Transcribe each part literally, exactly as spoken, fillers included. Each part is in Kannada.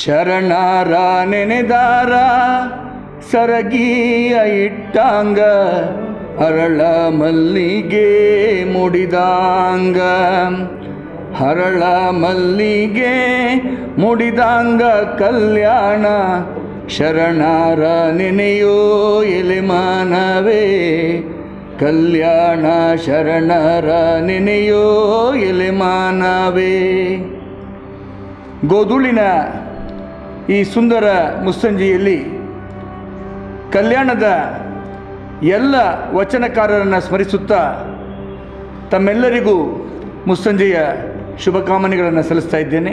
ಶರಣರ ನೆನೆದಾರ ಸರಗಿಯ ಇಟ್ಟಾಂಗ ಹರಳ ಮಲ್ಲಿಗೆ ಮುಡಿದಾಂಗ ಹರಳ ಮಲ್ಲಿಗೆ ಮುಡಿದಾಂಗ ಕಲ್ಯಾಣ ಶರಣರ ನೆನೆಯೋ ಎಲೆಮಾನವೇ ಕಲ್ಯಾಣ ಶರಣರ ನೆನೆಯೋ ಎಲೆಮಾನವೇ. ಗೋಧೂಳಿನ ಈ ಸುಂದರ ಮುಸ್ಸಂಜೆಯಲ್ಲಿ ಕಲ್ಯಾಣದ ಎಲ್ಲ ವಚನಕಾರರನ್ನು ಸ್ಮರಿಸುತ್ತಾ ತಮ್ಮೆಲ್ಲರಿಗೂ ಮುಸ್ಸಂಜೆಯ ಶುಭಕಾಮನೆಗಳನ್ನು ಸಲ್ಲಿಸ್ತಾ ಇದ್ದೇನೆ.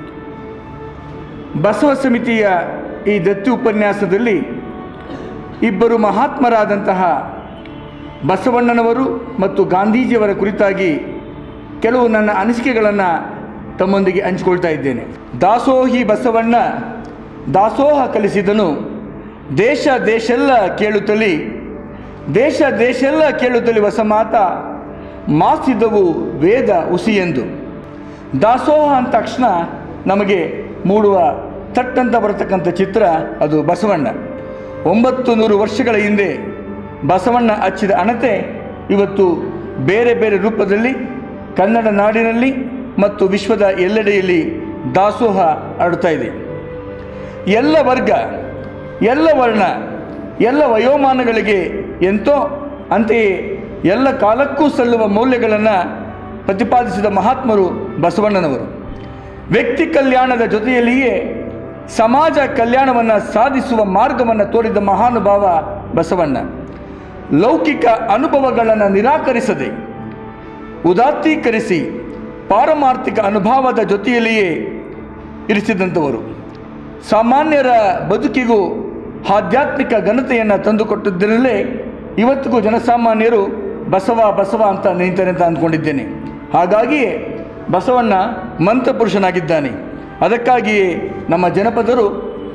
ಬಸವ ಸಮಿತಿಯ ಈ ದತ್ತಿ ಉಪನ್ಯಾಸದಲ್ಲಿ ಇಬ್ಬರು ಮಹಾತ್ಮರಾದಂತಹ ಬಸವಣ್ಣನವರು ಮತ್ತು ಗಾಂಧೀಜಿಯವರ ಕುರಿತಾಗಿ ಕೆಲವು ನನ್ನ ಅನಿಸಿಕೆಗಳನ್ನು ತಮ್ಮೊಂದಿಗೆ ಹಂಚಿಕೊಳ್ತಾ ಇದ್ದೇನೆ. ದಾಸೋಹಿ ಬಸವಣ್ಣ ದಾಸೋಹ ಕಲಿಸಿದನು, ದೇಶ ದೇಶೆಲ್ಲ ಕೇಳುತ್ತಲಿ ದೇಶ ದೇಶೆಲ್ಲ ಕೇಳುತ್ತಲಿ ಹೊಸ ಮಾತ ಮಾಸಿದವು ವೇದ ಹುಸಿಯೆಂದು. ದಾಸೋಹ ಅಂದ ತಕ್ಷಣ ನಮಗೆ ಮೂಡುವ ತಟ್ಟಂತ ಬರತಕ್ಕಂಥ ಚಿತ್ರ ಅದು ಬಸವಣ್ಣ. ಒಂಬತ್ತು ನೂರು ವರ್ಷಗಳ ಹಿಂದೆ ಬಸವಣ್ಣ ಹಚ್ಚಿದ ಹಣತೆ ಇವತ್ತು ಬೇರೆ ಬೇರೆ ರೂಪದಲ್ಲಿ ಕನ್ನಡ ನಾಡಿನಲ್ಲಿ ಮತ್ತು ವಿಶ್ವದ ಎಲ್ಲೆಡೆಯಲ್ಲಿ ದಾಸೋಹ ಹರಡ್ತಾ ಇದೆ. ಎಲ್ಲ ವರ್ಗ, ಎಲ್ಲ ವರ್ಣ, ಎಲ್ಲ ವಯೋಮಾನಗಳಿಗೆ ಎಂತೋ ಅಂತೆಯೇ ಎಲ್ಲ ಕಾಲಕ್ಕೂ ಸಲ್ಲುವ ಮೌಲ್ಯಗಳನ್ನು ಪ್ರತಿಪಾದಿಸಿದ ಮಹಾತ್ಮರು ಬಸವಣ್ಣನವರು. ವ್ಯಕ್ತಿ ಕಲ್ಯಾಣದ ಜೊತೆಯಲ್ಲಿಯೇ ಸಮಾಜ ಕಲ್ಯಾಣವನ್ನು ಸಾಧಿಸುವ ಮಾರ್ಗವನ್ನು ತೋರಿದ ಮಹಾನುಭಾವ ಬಸವಣ್ಣ. ಲೌಕಿಕ ಅನುಭವಗಳನ್ನು ನಿರಾಕರಿಸದೆ ಉದಾತ್ತೀಕರಿಸಿ ಪಾರಮಾರ್ಥಿಕ ಅನುಭವದ ಜೊತೆಯಲ್ಲಿಯೇ ಇರಿಸಿದಂಥವರು. ಸಾಮಾನ್ಯರ ಬದುಕಿಗೂ ಆಧ್ಯಾತ್ಮಿಕ ಘನತೆಯನ್ನು ತಂದುಕೊಟ್ಟಿದ್ದರಲ್ಲೇ ಇವತ್ತಿಗೂ ಜನಸಾಮಾನ್ಯರು ಬಸವ ಬಸವ ಅಂತ ನಿಂತಾರೆ ಅಂತ ಅಂದ್ಕೊಂಡಿದ್ದೇನೆ. ಹಾಗಾಗಿಯೇ ಬಸವಣ್ಣ ಮಂತ್ರಪುರುಷನಾಗಿದ್ದಾನೆ. ಅದಕ್ಕಾಗಿಯೇ ನಮ್ಮ ಜನಪದರು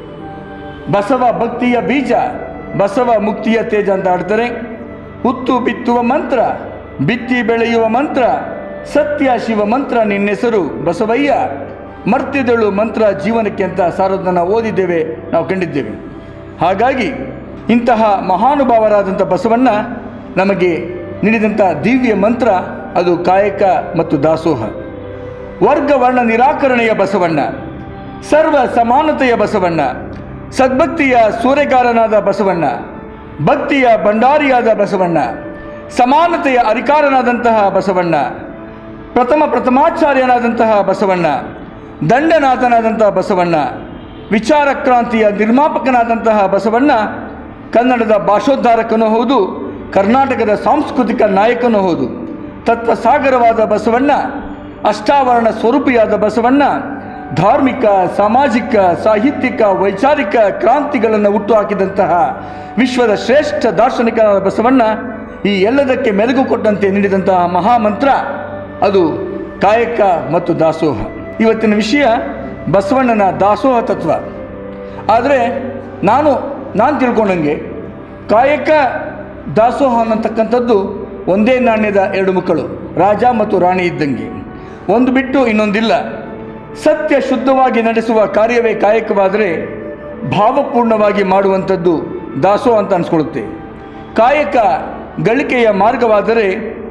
ಬಸವ ಭಕ್ತಿಯ ಬೀಜ, ಬಸವ ಮುಕ್ತಿಯ ತೇಜ ಅಂತ ಆಡ್ತಾರೆ. ಹುತ್ತು ಬಿತ್ತುವ ಮಂತ್ರ, ಬಿತ್ತಿ ಬೆಳೆಯುವ ಮಂತ್ರ, ಸತ್ಯ ಶಿವ ಮಂತ್ರ ನಿನ್ನೆಸರು ಬಸವಯ್ಯ, ಮರ್ತ್ಯದಳು ಮಂತ್ರ ಜೀವನಕ್ಕೆ ಅಂತ ಸಾರೋದನ್ನು ಓದಿದ್ದೇವೆ, ನಾವು ಕಂಡಿದ್ದೇವೆ. ಹಾಗಾಗಿ ಇಂತಹ ಮಹಾನುಭಾವರಾದಂಥ ಬಸವಣ್ಣ ನಮಗೆ ನೀಡಿದಂಥ ದಿವ್ಯ ಮಂತ್ರ ಅದು ಕಾಯಕ ಮತ್ತು ದಾಸೋಹ. ವರ್ಗ ವರ್ಣ ನಿರಾಕರಣೆಯ ಬಸವಣ್ಣ, ಸರ್ವ ಸಮಾನತೆಯ ಬಸವಣ್ಣ, ಸದ್ಭಕ್ತಿಯ ಸೂರೆಗಾರನಾದ ಬಸವಣ್ಣ, ಭಕ್ತಿಯ ಭಂಡಾರಿಯಾದ ಬಸವಣ್ಣ, ಸಮಾನತೆಯ ಅಧಿಕಾರನಾದಂತಹ ಬಸವಣ್ಣ, ಪ್ರಥಮ ಪ್ರಥಮಾಚಾರ್ಯನಾದಂತಹ ಬಸವಣ್ಣ, ದಂಡನಾಥನಾದಂತಹ ಬಸವಣ್ಣ, ವಿಚಾರ ಕ್ರಾಂತಿಯ ನಿರ್ಮಾಪಕನಾದಂತಹ ಬಸವಣ್ಣ, ಕನ್ನಡದ ಭಾಷೋದ್ಧಾರಕನೂ ಹೌದು, ಕರ್ನಾಟಕದ ಸಾಂಸ್ಕೃತಿಕ ನಾಯಕನೂ ಹೌದು. ತತ್ವಸಾಗರವಾದ ಬಸವಣ್ಣ, ಅಷ್ಟಾವರಣ ಸ್ವರೂಪಿಯಾದ ಬಸವಣ್ಣ, ಧಾರ್ಮಿಕ, ಸಾಮಾಜಿಕ, ಸಾಹಿತ್ಯಿಕ, ವೈಚಾರಿಕ ಕ್ರಾಂತಿಗಳನ್ನು ಹುಟ್ಟುಹಾಕಿದಂತಹ ವಿಶ್ವದ ಶ್ರೇಷ್ಠ ದಾರ್ಶನಿಕನಾದ ಬಸವಣ್ಣ ಈ ಎಲ್ಲದಕ್ಕೆ ಮೆರುಗು ಕೊಟ್ಟಂತೆ ನೀಡಿದಂತಹ ಮಹಾಮಂತ್ರ ಅದು ಕಾಯಕ ಮತ್ತು ದಾಸೋಹ. ಇವತ್ತಿನ ವಿಷಯ ಬಸವಣ್ಣನ ದಾಸೋಹ ತತ್ವ. ಆದರೆ ನಾನು ನಾನು ತಿಳ್ಕೊಂಡಂಗೆ ಕಾಯಕ ದಾಸೋಹ ಅನ್ನತಕ್ಕಂಥದ್ದು ಒಂದೇ ನಾಣ್ಯದ ಎರಡು ಮುಕ್ಕಳು, ರಾಜ ಮತ್ತು ರಾಣಿ ಇದ್ದಂಗೆ, ಒಂದು ಬಿಟ್ಟು ಇನ್ನೊಂದಿಲ್ಲ. ಸತ್ಯ ಶುದ್ಧವಾಗಿ ನಡೆಸುವ ಕಾರ್ಯವೇ ಕಾಯಕವಾದರೆ ಭಾವಪೂರ್ಣವಾಗಿ ಮಾಡುವಂಥದ್ದು ದಾಸೋಹ ಅಂತ ಅನಿಸ್ಕೊಳ್ಳುತ್ತೆ. ಕಾಯಕ ಗಳಿಕೆಯ ಮಾರ್ಗವಾದರೆ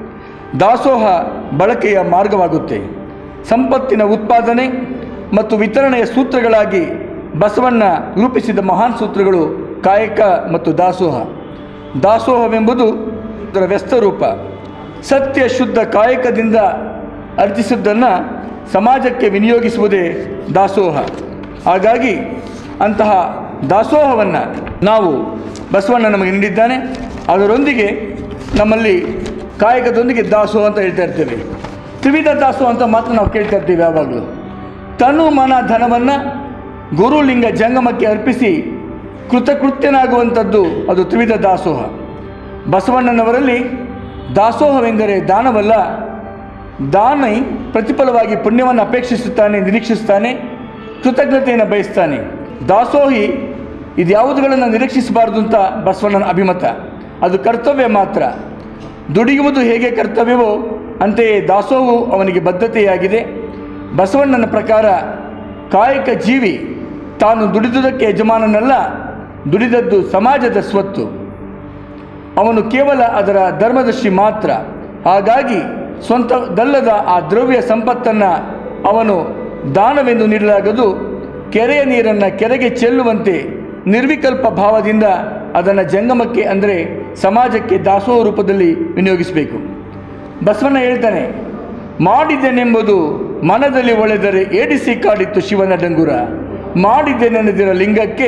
ದಾಸೋಹ ಬಳಕೆಯ ಮಾರ್ಗವಾಗುತ್ತೆ. ಸಂಪತ್ತಿನ ಉತ್ಪಾದನೆ ಮತ್ತು ವಿತರಣೆಯ ಸೂತ್ರಗಳಾಗಿ ಬಸವಣ್ಣ ರೂಪಿಸಿದ ಮಹಾನ್ ಸೂತ್ರಗಳು ಕಾಯಕ ಮತ್ತು ದಾಸೋಹ. ದಾಸೋಹವೆಂಬುದು ಅದರ ವ್ಯಸ್ತರೂಪ. ಸತ್ಯ ಶುದ್ಧ ಕಾಯಕದಿಂದ ಅರ್ಜಿಸಿದ್ದನ್ನು ಸಮಾಜಕ್ಕೆ ವಿನಿಯೋಗಿಸುವುದೇ ದಾಸೋಹ. ಹಾಗಾಗಿ ಅಂತಹ ದಾಸೋಹವನ್ನು ನಾವು ಬಸವಣ್ಣ ನಮಗೆ ನೀಡಿದ್ದಾನೆ. ಅದರೊಂದಿಗೆ ನಮ್ಮಲ್ಲಿ ಕಾಯಕದೊಂದಿಗೆ ದಾಸೋಹ ಅಂತ ಹೇಳ್ತಾ ಇರ್ತೇವೆ. ತ್ರಿವಿಧ ದಾಸೋಹ ಅಂತ ಮಾತ್ರ ನಾವು ಕೇಳ್ತಾ ಇರ್ತೀವಿ ಯಾವಾಗಲೂ. ತನು ಮನ ಧನವನ್ನು ಗುರುಲಿಂಗ ಜಂಗಮಕ್ಕೆ ಅರ್ಪಿಸಿ ಕೃತಕೃತ್ಯನಾಗುವಂಥದ್ದು ಅದು ತ್ರಿವಿಧ ದಾಸೋಹ. ಬಸವಣ್ಣನವರಲ್ಲಿ ದಾಸೋಹವೆಂದರೆ ದಾನವಲ್ಲ, ದಾನಿ ಪ್ರತಿಫಲವಾಗಿ ಪುಣ್ಯವನ್ನು ಅಪೇಕ್ಷಿಸುತ್ತಾನೆ, ನಿರೀಕ್ಷಿಸುತ್ತಾನೆ, ಕೃತಜ್ಞತೆಯನ್ನು ಬಯಸ್ತಾನೆ. ದಾಸೋಹಿ ಇದ್ಯಾವುದುಗಳನ್ನು ನಿರೀಕ್ಷಿಸಬಾರ್ದು ಅಂತ ಬಸವಣ್ಣನ ಅಭಿಮತ. ಅದು ಕರ್ತವ್ಯ ಮಾತ್ರ. ದುಡಿಯುವುದು ಹೇಗೆ ಕರ್ತವ್ಯವೋ ಅಂತೆಯೇ ದಾಸೋಹವು ಅವನಿಗೆ ಬದ್ಧತೆಯಾಗಿದೆ. ಬಸವಣ್ಣನ ಪ್ರಕಾರ ಕಾಯಕ ಜೀವಿ ತಾನು ದುಡಿದುದಕ್ಕೆ ಯಜಮಾನನಲ್ಲ, ದುಡಿದದ್ದು ಸಮಾಜದ ಸ್ವತ್ತು. ಅವನು ಕೇವಲ ಅದರ ಧರ್ಮದರ್ಶಿ ಮಾತ್ರ. ಹಾಗಾಗಿ ಸ್ವಂತದಲ್ಲದ ಆ ದ್ರವ್ಯ ಸಂಪತ್ತನ್ನು ಅವನು ದಾನವೆಂದು ನೀಡಲಾಗದು. ಕೆರೆಯ ನೀರನ್ನು ಕೆರೆಗೆ ಚೆಲ್ಲುವಂತೆ ನಿರ್ವಿಕಲ್ಪ ಭಾವದಿಂದ ಅದನ್ನು ಜಂಗಮಕ್ಕೆ ಅಂದರೆ ಸಮಾಜಕ್ಕೆ ದಾಸೋಹ ರೂಪದಲ್ಲಿ ವಿನಿಯೋಗಿಸಬೇಕು. ಬಸವಣ್ಣ ಹೇಳ್ತಾನೆ, ಮಾಡಿದೆನೆಂಬುದು ಮನದಲ್ಲಿ ಒಳೆದರೆ ಏಡಿಸಿ ಕಾಡಿತ್ತು ಶಿವನ ಡಂಗುರ. ಮಾಡಿದೆ ನೆನೆದಿರ ಲಿಂಗಕ್ಕೆ,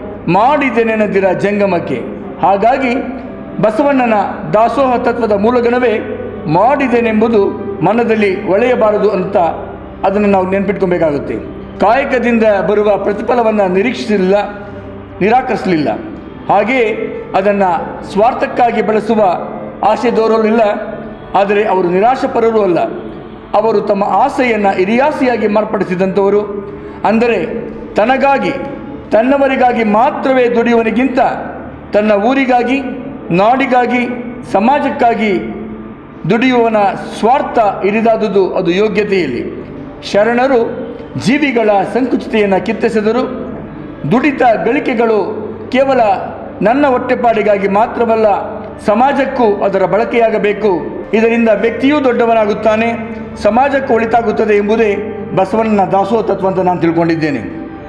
ಮಾಡಿದೆ ನೆನೆದಿರ ಜಂಗಮಕ್ಕೆ. ಹಾಗಾಗಿ ಬಸವಣ್ಣನ ದಾಸೋಹ ತತ್ವದ ಮೂಲಗಣವೇ ಮಾಡಿದೆನೆಂಬುದು ಮನದಲ್ಲಿ ಒಳೆಯಬಾರದು ಅಂತ ಅದನ್ನು ನಾವು ನೆನಪಿಟ್ಕೊಬೇಕಾಗುತ್ತೆ. ಕಾಯಕದಿಂದ ಬರುವ ಪ್ರತಿಫಲವನ್ನು ನಿರೀಕ್ಷಿಸಲಿಲ್ಲ, ನಿರಾಕರಿಸಲಿಲ್ಲ. ಹಾಗೆಯೇ ಅದನ್ನು ಸ್ವಾರ್ಥಕ್ಕಾಗಿ ಬಳಸುವ ಆಸೆ ದೋರಲಿಲ್ಲ. ಆದರೆ ಅವರು ನಿರಾಶಪರರೂ ಅಲ್ಲ. ಅವರು ತಮ್ಮ ಆಸೆಯನ್ನು ಹಿರಿಯಾಸೆಯಾಗಿ ಮಾರ್ಪಡಿಸಿದಂಥವರು. ಅಂದರೆ ತನಗಾಗಿ ತನ್ನವರಿಗಾಗಿ ಮಾತ್ರವೇ ದುಡಿಯುವನಿಗಿಂತ ತನ್ನ ಊರಿಗಾಗಿ, ನಾಡಿಗಾಗಿ, ಸಮಾಜಕ್ಕಾಗಿ ದುಡಿಯುವವನ ಸ್ವಾರ್ಥ ಹಿರಿದಾದುದು ಅದು ಯೋಗ್ಯತೆಯಲ್ಲಿ. ಶರಣರು ಜೀವಿಗಳ ಸಂಕುಚಿತೆಯನ್ನು ಕಿತ್ತೆಸೆದರು. ದುಡಿತ ಗಳಿಕೆಗಳು ಕೇವಲ ನನ್ನ ಹೊಟ್ಟೆಪಾಡಿಗಾಗಿ ಮಾತ್ರವಲ್ಲ, ಸಮಾಜಕ್ಕೂ ಅದರ ಬಳಕೆಯಾಗಬೇಕು. ಇದರಿಂದ ವ್ಯಕ್ತಿಯೂ ದೊಡ್ಡವನಾಗುತ್ತಾನೆ, ಸಮಾಜಕ್ಕೂ ಒಳಿತಾಗುತ್ತದೆ ಎಂಬುದೇ ಬಸವಣ್ಣನ ದಾಸೋಹ ತತ್ವ ಅಂತ ನಾನು ತಿಳ್ಕೊಂಡಿದ್ದೇನೆ.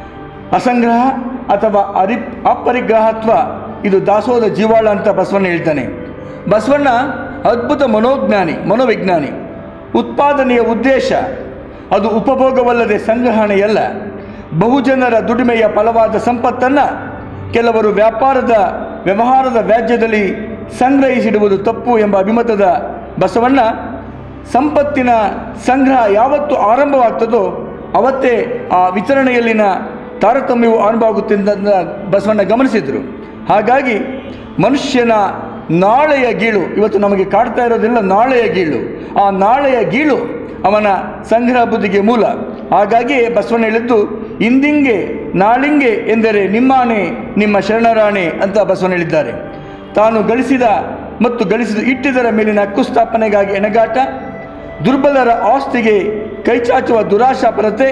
ಅಸಂಗ್ರಹ ಅಥವಾ ಅರಿ ಅಪರಿಗ್ರಹತ್ವ ಇದು ದಾಸೋಹದ ಜೀವಾಳ ಅಂತ ಬಸವಣ್ಣ ಹೇಳ್ತಾನೆ. ಬಸವಣ್ಣ ಅದ್ಭುತ ಮನೋಜ್ಞಾನಿ, ಮನೋವಿಜ್ಞಾನಿ. ಉತ್ಪಾದನೆಯ ಉದ್ದೇಶ ಅದು ಉಪಭೋಗವಲ್ಲದೆ ಸಂಗ್ರಹಣೆಯಲ್ಲ. ಬಹುಜನರ ದುಡಿಮೆಯ ಫಲವಾದ ಸಂಪತ್ತನ್ನು ಕೆಲವರು ವ್ಯಾಪಾರದ ವ್ಯವಹಾರದ ವ್ಯಾಜ್ಯದಲ್ಲಿ ಸಂಗ್ರಹಿಸಿಡುವುದು ತಪ್ಪು ಎಂಬ ಅಭಿಮತದ ಬಸವಣ್ಣ ಸಂಪತ್ತಿನ ಸಂಗ್ರಹ ಯಾವತ್ತು ಆರಂಭವಾಗ್ತದೋ ಅವತ್ತೇ ಆ ವಿತರಣೆಯಲ್ಲಿನ ತಾರತಮ್ಯವು ಆರಂಭ ಆಗುತ್ತೆ ಅಂತ ಬಸವಣ್ಣ ಗಮನಿಸಿದರು. ಹಾಗಾಗಿ ಮನುಷ್ಯನ ನಾಳೆಯ ಗೀಳು ಇವತ್ತು ನಮಗೆ ಕಾಡ್ತಾ ಇರೋದಿಲ್ಲ, ನಾಳೆಯ ಗೀಳು. ಆ ನಾಳೆಯ ಗೀಳು ಅವನ ಸಂಗ್ರಹ ಬುದ್ಧಿಗೆ ಮೂಲ. ಹಾಗಾಗಿಯೇ ಬಸವಣ್ಣ ಹೇಳಿದ್ದು ಇಂದಿಂಗೆ ನಾಳಿಂಗೆ ಎಂದರೆ ನಿಮ್ಮಾಣೆ ನಿಮ್ಮ ಶರಣರಾಣೆ ಅಂತ ಬಸವಣ್ಣ ಹೇಳಿದ್ದಾರೆ. ತಾನು ಗಳಿಸಿದ ಮತ್ತು ಗಳಿಸಿದ ಇಟ್ಟಿದರ ಮೇಲಿನ ಹಕ್ಕು ಸ್ಥಾಪನೆಗಾಗಿ ಎಣಗಾಟ, ದುರ್ಬಲರ ಆಸ್ತಿಗೆ ಕೈಚಾಚುವ ದುರಾಶಾಪರತೆ,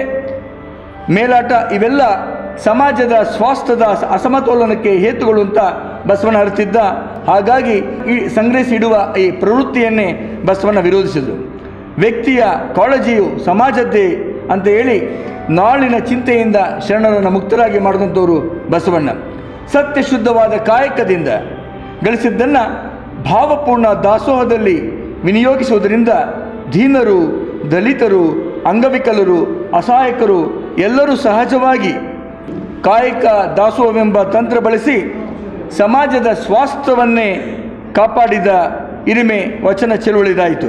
ಮೇಲಾಟ ಇವೆಲ್ಲ ಸಮಾಜದ ಸ್ವಾಸ್ಥ್ಯದ ಅಸಮತೋಲನಕ್ಕೆ ಹೇತುಗಳು ಅಂತ ಬಸವಣ್ಣ ಅರಿತಿದ್ದ. ಹಾಗಾಗಿ ಈ ಸಂಗ್ರಹಿಸಿ ಇಡುವ ಈ ಪ್ರವೃತ್ತಿಯನ್ನೇ ಬಸವಣ್ಣ ವಿರೋಧಿಸಿದರು. ವ್ಯಕ್ತಿಯ ಕಾಳಜಿಯು ಸಮಾಜದ್ದೇ ಅಂತ ಹೇಳಿ ನಾಳಿನ ಚಿಂತೆಯಿಂದ ಶರಣರನ್ನು ಮುಕ್ತರಾಗಿ ಮಾಡಿದಂಥವರು ಬಸವಣ್ಣ. ಸತ್ಯಶುದ್ಧವಾದ ಕಾಯಕದಿಂದ ಗಳಿಸಿದ್ದನ್ನು ಭಾವಪೂರ್ಣ ದಾಸೋಹದಲ್ಲಿ ವಿನಿಯೋಗಿಸುವುದರಿಂದ ದೀನರು, ದಲಿತರು, ಅಂಗವಿಕಲರು, ಅಸಹಾಯಕರು ಎಲ್ಲರೂ ಸಹಜವಾಗಿ ಕಾಯಕ ದಾಸೋಹವೆಂಬ ತಂತ್ರ ಬಳಸಿ ಸಮಾಜದ ಸ್ವಾಸ್ಥ್ಯವನ್ನೇ ಕಾಪಾಡಿದ ಹಿರಿಮೆ ವಚನ ಚಳುವಳಿದಾಯಿತು.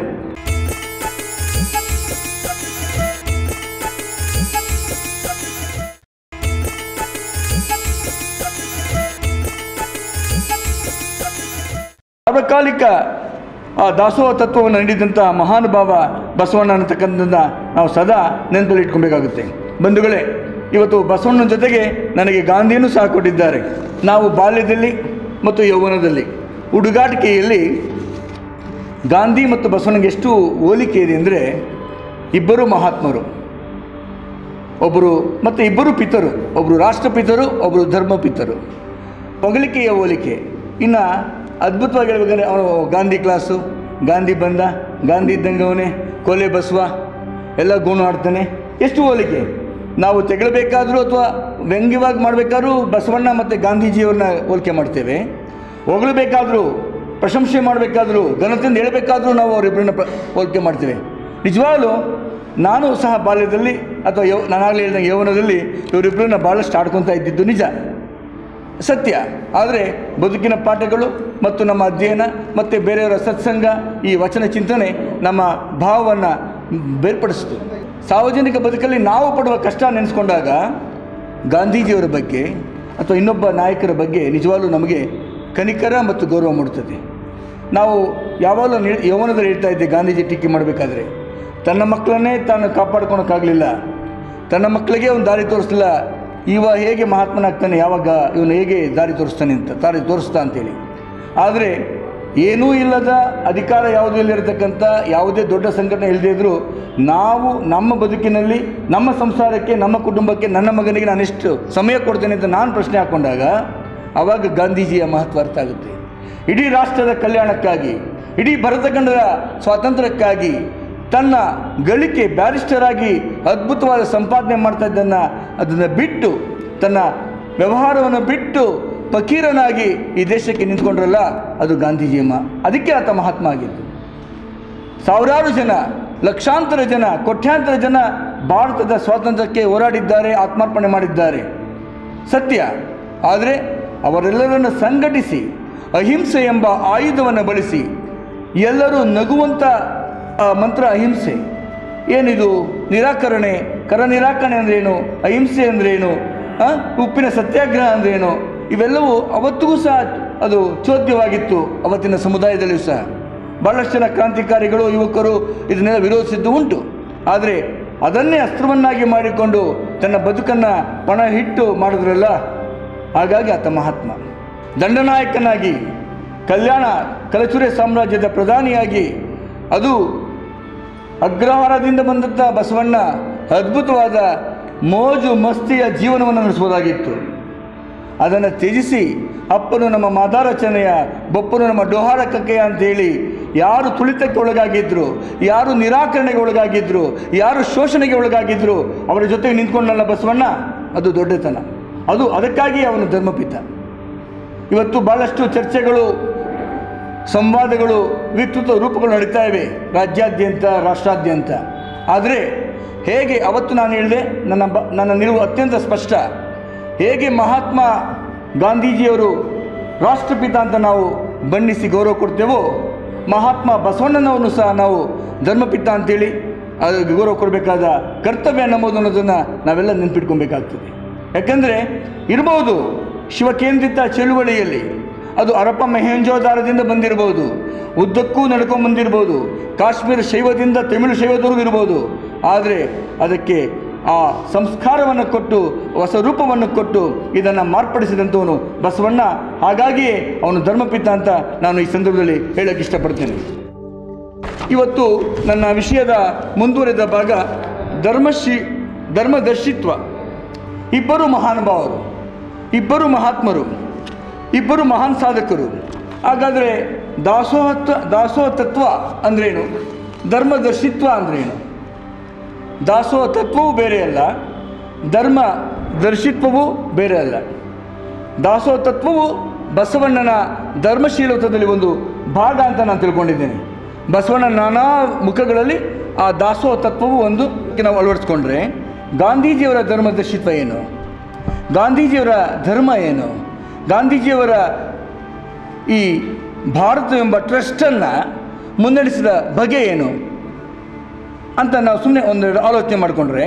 ಸಾರ್ವಕಾಲಿಕ ಆ ದಾಸೋಹ ತತ್ವವನ್ನು ನೀಡಿದಂಥ ಮಹಾನುಭಾವ ಬಸವಣ್ಣ ಅನ್ನತಕ್ಕಂಥದ್ದನ್ನು ನಾವು ಸದಾ ನೆನಪಲ್ಲಿ ಇಟ್ಕೊಬೇಕಾಗುತ್ತೆ. ಬಂಧುಗಳೇ, ಇವತ್ತು ಬಸವಣ್ಣನ ಜೊತೆಗೆ ನನಗೆ ಗಾಂಧಿಯನ್ನು ಸಹ ಕೊಟ್ಟಿದ್ದಾರೆ. ನಾವು ಬಾಲ್ಯದಲ್ಲಿ ಮತ್ತು ಯೌವನದಲ್ಲಿ ಹುಡುಗಾಟಿಕೆಯಲ್ಲಿ ಗಾಂಧಿ ಮತ್ತು ಬಸವಣ್ಣಗೆ ಎಷ್ಟು ಹೋಲಿಕೆ ಇದೆ ಅಂದರೆ, ಇಬ್ಬರು ಮಹಾತ್ಮರು, ಒಬ್ಬರು ಮತ್ತು ಇಬ್ಬರು ಪಿತರು, ಒಬ್ಬರು ರಾಷ್ಟ್ರಪಿತರು, ಒಬ್ಬರು ಧರ್ಮಪಿತರು. ಹೊಗಳಿಕೆಯ ಹೋಲಿಕೆ. ಇನ್ನು ಅದ್ಭುತವಾಗಿ ಹೇಳ್ಬೇಕಂದ್ರೆ ಅವನು ಗಾಂಧಿ ಕ್ಲಾಸು, ಗಾಂಧಿ ಬಂದ, ಗಾಂಧಿ ಇದ್ದಂಗವನೇ, ಕೊಲೆ ಬಸವ ಎಲ್ಲ ಗುಣ ಆಡ್ತಾನೆ. ಎಷ್ಟು ಹೋಲಿಕೆ. ನಾವು ತೆಗಳಬೇಕಾದ್ರೂ ಅಥವಾ ವ್ಯಂಗ್ಯವಾಗಿ ಮಾಡಬೇಕಾದ್ರೂ ಬಸವಣ್ಣ ಮತ್ತು ಗಾಂಧೀಜಿಯವ್ರನ್ನ ಹೋಲಿಕೆ ಮಾಡ್ತೇವೆ. ಹೊಗಳಬೇಕಾದ್ರೂ, ಪ್ರಶಂಸೆ ಮಾಡಬೇಕಾದ್ರೂ, ಘನತೆಯಿಂದ ಹೇಳಬೇಕಾದ್ರೂ ನಾವು ಅವರಿಬ್ಬರನ್ನ ಪ್ರ ಹೋಲಿಕೆ ಮಾಡ್ತೇವೆ. ನಿಜವಾಗಲೂ ನಾನು ಸಹ ಬಾಲ್ಯದಲ್ಲಿ ಅಥವಾ ಯೌ ನಾನಾಗಲೇ ಹೇಳಿದಂಗೆ ಯೌವನದಲ್ಲಿ ಇವರಿಬ್ಬರನ್ನ ಭಾಳಷ್ಟು ಆಡ್ಕೊತಾ ಇದ್ದಿದ್ದು ನಿಜ, ಸತ್ಯ. ಆದರೆ ಬದುಕಿನ ಪಾಠಗಳು ಮತ್ತು ನಮ್ಮ ಅಧ್ಯಯನ ಮತ್ತು ಬೇರೆಯವರ ಸತ್ಸಂಗ, ಈ ವಚನ ಚಿಂತನೆ ನಮ್ಮ ಭಾವವನ್ನು ಬೇರ್ಪಡಿಸಿತು. ಸಾರ್ವಜನಿಕ ಬದುಕಲ್ಲಿ ನಾವು ಪಡುವ ಕಷ್ಟ ನೆನೆಸ್ಕೊಂಡಾಗ ಗಾಂಧೀಜಿಯವರ ಬಗ್ಗೆ ಅಥವಾ ಇನ್ನೊಬ್ಬ ನಾಯಕರ ಬಗ್ಗೆ ನಿಜವಾಗ್ಲೂ ನಮಗೆ ಕನಿಕರ ಮತ್ತು ಗೌರವ ಮೂಡುತ್ತದೆ. ನಾವು ಯಾವಾಗಲೂ ನಿ ಯೌವನದಲ್ಲಿ ಹೇಳ್ತಾ ಇದ್ದೆ, ಗಾಂಧೀಜಿ ಟೀಕೆ ಮಾಡಬೇಕಾದ್ರೆ ತನ್ನ ಮಕ್ಕಳನ್ನೇ ತಾನು ಕಾಪಾಡ್ಕೊಳಕ್ಕಾಗಲಿಲ್ಲ, ತನ್ನ ಮಕ್ಕಳಿಗೆ ಒಂದು ದಾರಿ ತೋರಿಸಲಿಲ್ಲ. ಇವ ಹೇಗೆ ಮಹಾತ್ಮನಾಗ್ತಾನೆ, ಯಾವಾಗ ಇವನು ಹೇಗೆ ದಾರಿ ತೋರಿಸ್ತಾನೆ ಅಂತ ದಾರಿ ತೋರಿಸ್ತಾ ಅಂತೇಳಿ. ಆದರೆ ಏನೂ ಇಲ್ಲದ ಅಧಿಕಾರ ಯಾವುದೂ ಇಲ್ಲಿರತಕ್ಕಂಥ ಯಾವುದೇ ದೊಡ್ಡ ಸಂಘಟನೆ ಇಲ್ಲದೇ ಇದ್ದರೂ ನಾವು ನಮ್ಮ ಬದುಕಿನಲ್ಲಿ ನಮ್ಮ ಸಂಸಾರಕ್ಕೆ ನಮ್ಮ ಕುಟುಂಬಕ್ಕೆ ನನ್ನ ಮಗನಿಗೆ ನಾನು ಎಷ್ಟು ಸಮಯ ಕೊಡ್ತೇನೆ ಅಂತ ನಾನು ಪ್ರಶ್ನೆ ಹಾಕ್ಕೊಂಡಾಗ ಆವಾಗ ಗಾಂಧೀಜಿಯ ಮಹತ್ವ ಅರ್ಥ ಆಗುತ್ತೆ. ಇಡೀ ರಾಷ್ಟ್ರದ ಕಲ್ಯಾಣಕ್ಕಾಗಿ, ಇಡೀ ಭರತಖಂಡದ ಸ್ವಾತಂತ್ರ್ಯಕ್ಕಾಗಿ ತನ್ನ ಗಳಿಕೆ ಬ್ಯಾರಿಸ್ಟರ್ ಆಗಿ ಅದ್ಭುತವಾದ ಸಂಪಾದನೆ ಮಾಡ್ತಾ ಇದ್ದನ್ನು ಅದನ್ನು ಬಿಟ್ಟು, ತನ್ನ ವ್ಯವಹಾರವನ್ನು ಬಿಟ್ಟು ಫಕೀರನಾಗಿ ಈ ದೇಶಕ್ಕೆ ನಿಂತ್ಕೊಂಡ್ರಲ್ಲ, ಅದು ಗಾಂಧೀಜಿಯಮ್ಮ. ಅದಕ್ಕೆ ಆತ ಮಹಾತ್ಮ ಆಗಿತ್ತು. ಸಾವಿರಾರು ಜನ, ಲಕ್ಷಾಂತರ ಜನ, ಕೋಟ್ಯಾಂತರ ಜನ ಭಾರತದ ಸ್ವಾತಂತ್ರ್ಯಕ್ಕೆ ಹೋರಾಡಿದ್ದಾರೆ, ಆತ್ಮಾರ್ಪಣೆ ಮಾಡಿದ್ದಾರೆ, ಸತ್ಯ. ಆದರೆ ಅವರೆಲ್ಲರನ್ನು ಸಂಘಟಿಸಿ ಅಹಿಂಸೆ ಎಂಬ ಆಯುಧವನ್ನು ಬಳಸಿ ಎಲ್ಲರೂ ನಗುವಂಥ ಮಂತ್ರ ಅಹಿಂಸೆ. ಏನಿದು ನಿರಾಕರಣೆ, ಕರ ನಿರಾಕರಣೆ ಅಂದ್ರೇನು, ಅಹಿಂಸೆ ಅಂದ್ರೇನು, ಉಪ್ಪಿನ ಸತ್ಯಾಗ್ರಹ ಅಂದ್ರೇನು, ಇವೆಲ್ಲವೂ ಅವತ್ತಿಗೂ ಸಹ ಅದು ಚೋದ್ಯವಾಗಿತ್ತು. ಅವತ್ತಿನ ಸಮುದಾಯದಲ್ಲಿಯೂ ಸಹ ಭಾಳಷ್ಟು ಜನ ಕ್ರಾಂತಿಕಾರಿಗಳು, ಯುವಕರು ಇದನ್ನೆಲ್ಲ ವಿರೋಧಿಸಿದ್ದು ಉಂಟು. ಆದರೆ ಅದನ್ನೇ ಅಸ್ತ್ರವನ್ನಾಗಿ ಮಾಡಿಕೊಂಡು ತನ್ನ ಬದುಕನ್ನು ಪಣ ಹಿಟ್ಟು ಮಾಡಿದ್ರಲ್ಲ, ಹಾಗಾಗಿ ಆತ ಮಹಾತ್ಮ. ದಂಡನಾಯಕನಾಗಿ, ಕಲ್ಯಾಣ ಕಲಚುರೆ ಸಾಮ್ರಾಜ್ಯದ ಪ್ರಧಾನಿಯಾಗಿ, ಅದು ಅಗ್ರಹಾರದಿಂದ ಬಂದಂಥ ಬಸವಣ್ಣ ಅದ್ಭುತವಾದ ಮೋಜು ಮಸ್ತಿಯ ಜೀವನವನ್ನು ನಡೆಸ್ಬೋದಾಗಿತ್ತು. ಅದನ್ನು ತ್ಯಜಿಸಿ ಅಪ್ಪನು ನಮ್ಮ ಮಾದಾರಚನೆಯ, ಬಪ್ಪನು ನಮ್ಮ ಡೋಹಾರ ಕಕ್ಕೆಯ ಅಂತೇಳಿ ಯಾರು ತುಳಿತಕ್ಕೆ ಒಳಗಾಗಿದ್ದರು, ಯಾರು ನಿರಾಕರಣೆಗೆ ಒಳಗಾಗಿದ್ದರು, ಯಾರು ಶೋಷಣೆಗೆ ಒಳಗಾಗಿದ್ದರು, ಅವರ ಜೊತೆಗೆ ನಿಂತ್ಕೊಂಡಲ್ಲ ಬಸವಣ್ಣ, ಅದು ದೊಡ್ಡತನ. ಅದು ಅದಕ್ಕಾಗಿ ಅವನು ಧರ್ಮಪಿತ. ಇವತ್ತು ಭಾಳಷ್ಟು ಚರ್ಚೆಗಳು, ಸಂವಾದಗಳು, ವಿಕೃತ ರೂಪಗಳು ನಡೀತಾ ಇವೆ ರಾಜ್ಯಾದ್ಯಂತ, ರಾಷ್ಟ್ರಾದ್ಯಂತ. ಆದರೆ ಹೇಗೆ ಅವತ್ತು ನಾನು ಹೇಳಿದೆ, ನನ್ನ ಬ ನನ್ನ ನಿಲುವು ಅತ್ಯಂತ ಸ್ಪಷ್ಟ. ಹೇಗೆ ಮಹಾತ್ಮ ಗಾಂಧೀಜಿಯವರು ರಾಷ್ಟ್ರಪಿತ ಅಂತ ನಾವು ಬಣ್ಣಿಸಿ ಗೌರವ ಕೊಡ್ತೇವೋ, ಮಹಾತ್ಮ ಬಸವಣ್ಣನವನ್ನು ಸಹ ನಾವು ಧರ್ಮಪಿತ ಅಂತೇಳಿ ಅದಕ್ಕೆ ಗೌರವ ಕೊಡಬೇಕಾದ ಕರ್ತವ್ಯ ನಮ್ಮದು ಅನ್ನೋದನ್ನು ನಾವೆಲ್ಲ ನೆನ್ಪಿಟ್ಕೊಬೇಕಾಗ್ತದೆ. ಯಾಕಂದರೆ ಇರ್ಬೋದು ಶಿವಕೇಂದ್ರಿತ ಚಳುವಳಿಯಲ್ಲಿ, ಅದು ಹರಪ್ಪ ಮೊಹೆಂಜೋದಾರದಿಂದ ಬಂದಿರ್ಬೋದು, ಉದ್ದಕ್ಕೂ ನಡ್ಕೊಂಡು ಬಂದಿರ್ಬೋದು, ಕಾಶ್ಮೀರ ಶೈವದಿಂದ ತಮಿಳು ಶೈವದವರೆಗೂ ಇರ್ಬೋದು. ಆದರೆ ಅದಕ್ಕೆ ಆ ಸಂಸ್ಕಾರವನ್ನು ಕೊಟ್ಟು, ಹೊಸ ರೂಪವನ್ನು ಕೊಟ್ಟು ಇದನ್ನು ಮಾರ್ಪಡಿಸಿದಂಥವನು ಬಸವಣ್ಣ. ಹಾಗಾಗಿಯೇ ಅವನು ಧರ್ಮಪಿತ ಅಂತ ನಾನು ಈ ಸಂದರ್ಭದಲ್ಲಿ ಹೇಳೋಕ್ಕೆ ಇಷ್ಟಪಡ್ತೇನೆ. ಇವತ್ತು ನನ್ನ ವಿಷಯದ ಮುಂದುವರೆದ ಭಾಗ ಧರ್ಮಶಿ ಧರ್ಮದರ್ಶಿತ್ವ. ಇಬ್ಬರು ಮಹಾನುಭಾವರು, ಇಬ್ಬರು ಮಹಾತ್ಮರು, ಇಬ್ಬರು ಮಹಾನ್ ಸಾಧಕರು. ಹಾಗಾದರೆ ದಾಸೋಹತ್ವ ದಾಸೋಹ ತತ್ವ ಅಂದ್ರೇನು, ಧರ್ಮದರ್ಶಿತ್ವ ಅಂದ್ರೇನು? ದಾಸೋಹ ತತ್ವವೂ ಬೇರೆ ಅಲ್ಲ, ಧರ್ಮ ದರ್ಶಿತ್ವವೂ ಬೇರೆ ಅಲ್ಲ. ದಾಸೋಹ ತತ್ವವು ಬಸವಣ್ಣನ ಧರ್ಮಶೀಲತ್ವದಲ್ಲಿ ಒಂದು ಭಾಗ ಅಂತ ನಾನು ತಿಳ್ಕೊಂಡಿದ್ದೇನೆ. ಬಸವಣ್ಣನ ನಾನಾ ಮುಖಗಳಲ್ಲಿ ಆ ದಾಸೋಹ ತತ್ವವು ಒಂದು ನಾವು ಅಳವಡಿಸ್ಕೊಂಡ್ರೆ, ಗಾಂಧೀಜಿಯವರ ಧರ್ಮದರ್ಶಿತ್ವ ಏನು, ಗಾಂಧೀಜಿಯವರ ಧರ್ಮ ಏನು, ಗಾಂಧೀಜಿಯವರ ಈ ಭಾರತ ಎಂಬ ಟ್ರಸ್ಟನ್ನು ಮುನ್ನಡೆಸಿದ ಬಗೆ ಏನು ಅಂತ ನಾವು ಸುಮ್ಮನೆ ಒಂದೆರಡು ಆಲೋಚನೆ ಮಾಡಿಕೊಂಡ್ರೆ,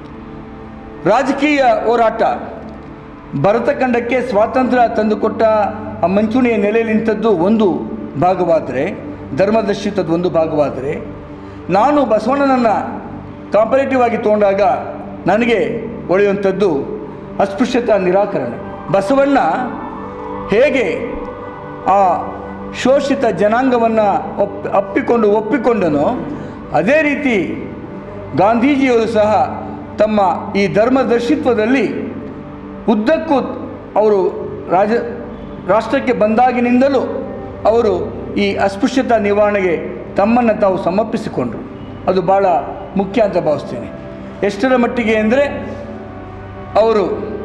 ರಾಜಕೀಯ ಹೋರಾಟ ಭರತಖಂಡಕ್ಕೆ ಸ್ವಾತಂತ್ರ್ಯ ತಂದುಕೊಟ್ಟ ಆ ಮಂಚೂಣಿಯ ನೆಲೆಯಲ್ಲಿ ನಿಂತದ್ದು ಒಂದು ಭಾಗವಾದರೆ, ಧರ್ಮದರ್ಶಿತ್ವದ ಒಂದು ಭಾಗವಾದರೆ, ನಾನು ಬಸವಣ್ಣನನ್ನು ಕಾಂಪರೇಟಿವ್ ಆಗಿ ತೊಗೊಂಡಾಗ ನನಗೆ ಒಳೆಯುವಂಥದ್ದು ಅಸ್ಪೃಶ್ಯತಾ ನಿರಾಕರಣೆ. ಬಸವಣ್ಣ ಹೇಗೆ ಆ ಶೋಷಿತ ಜನಾಂಗವನ್ನು ಒಪ್ ಅಪ್ಪಿಕೊಂಡು ಒಪ್ಪಿಕೊಂಡನೋ, ಅದೇ ರೀತಿ ಗಾಂಧೀಜಿಯವರು ಸಹ ತಮ್ಮ ಈ ಧರ್ಮದರ್ಶಿತ್ವದಲ್ಲಿ ಉದ್ದಕ್ಕೂ ಅವರು ರಾಜ ರಾಷ್ಟ್ರಕ್ಕೆ ಬಂದಾಗಿನಿಂದಲೂ ಅವರು ಈ ಅಸ್ಪೃಶ್ಯತಾ ನಿವಾರಣೆಗೆ ತಮ್ಮನ್ನು ತಾವು ಸಮರ್ಪಿಸಿಕೊಂಡರು. ಅದು ಭಾಳ ಮುಖ್ಯ ಅಂತ ಭಾವಿಸ್ತೇನೆ. ಎಷ್ಟರ ಮಟ್ಟಿಗೆ ಅಂದರೆ, ಅವರು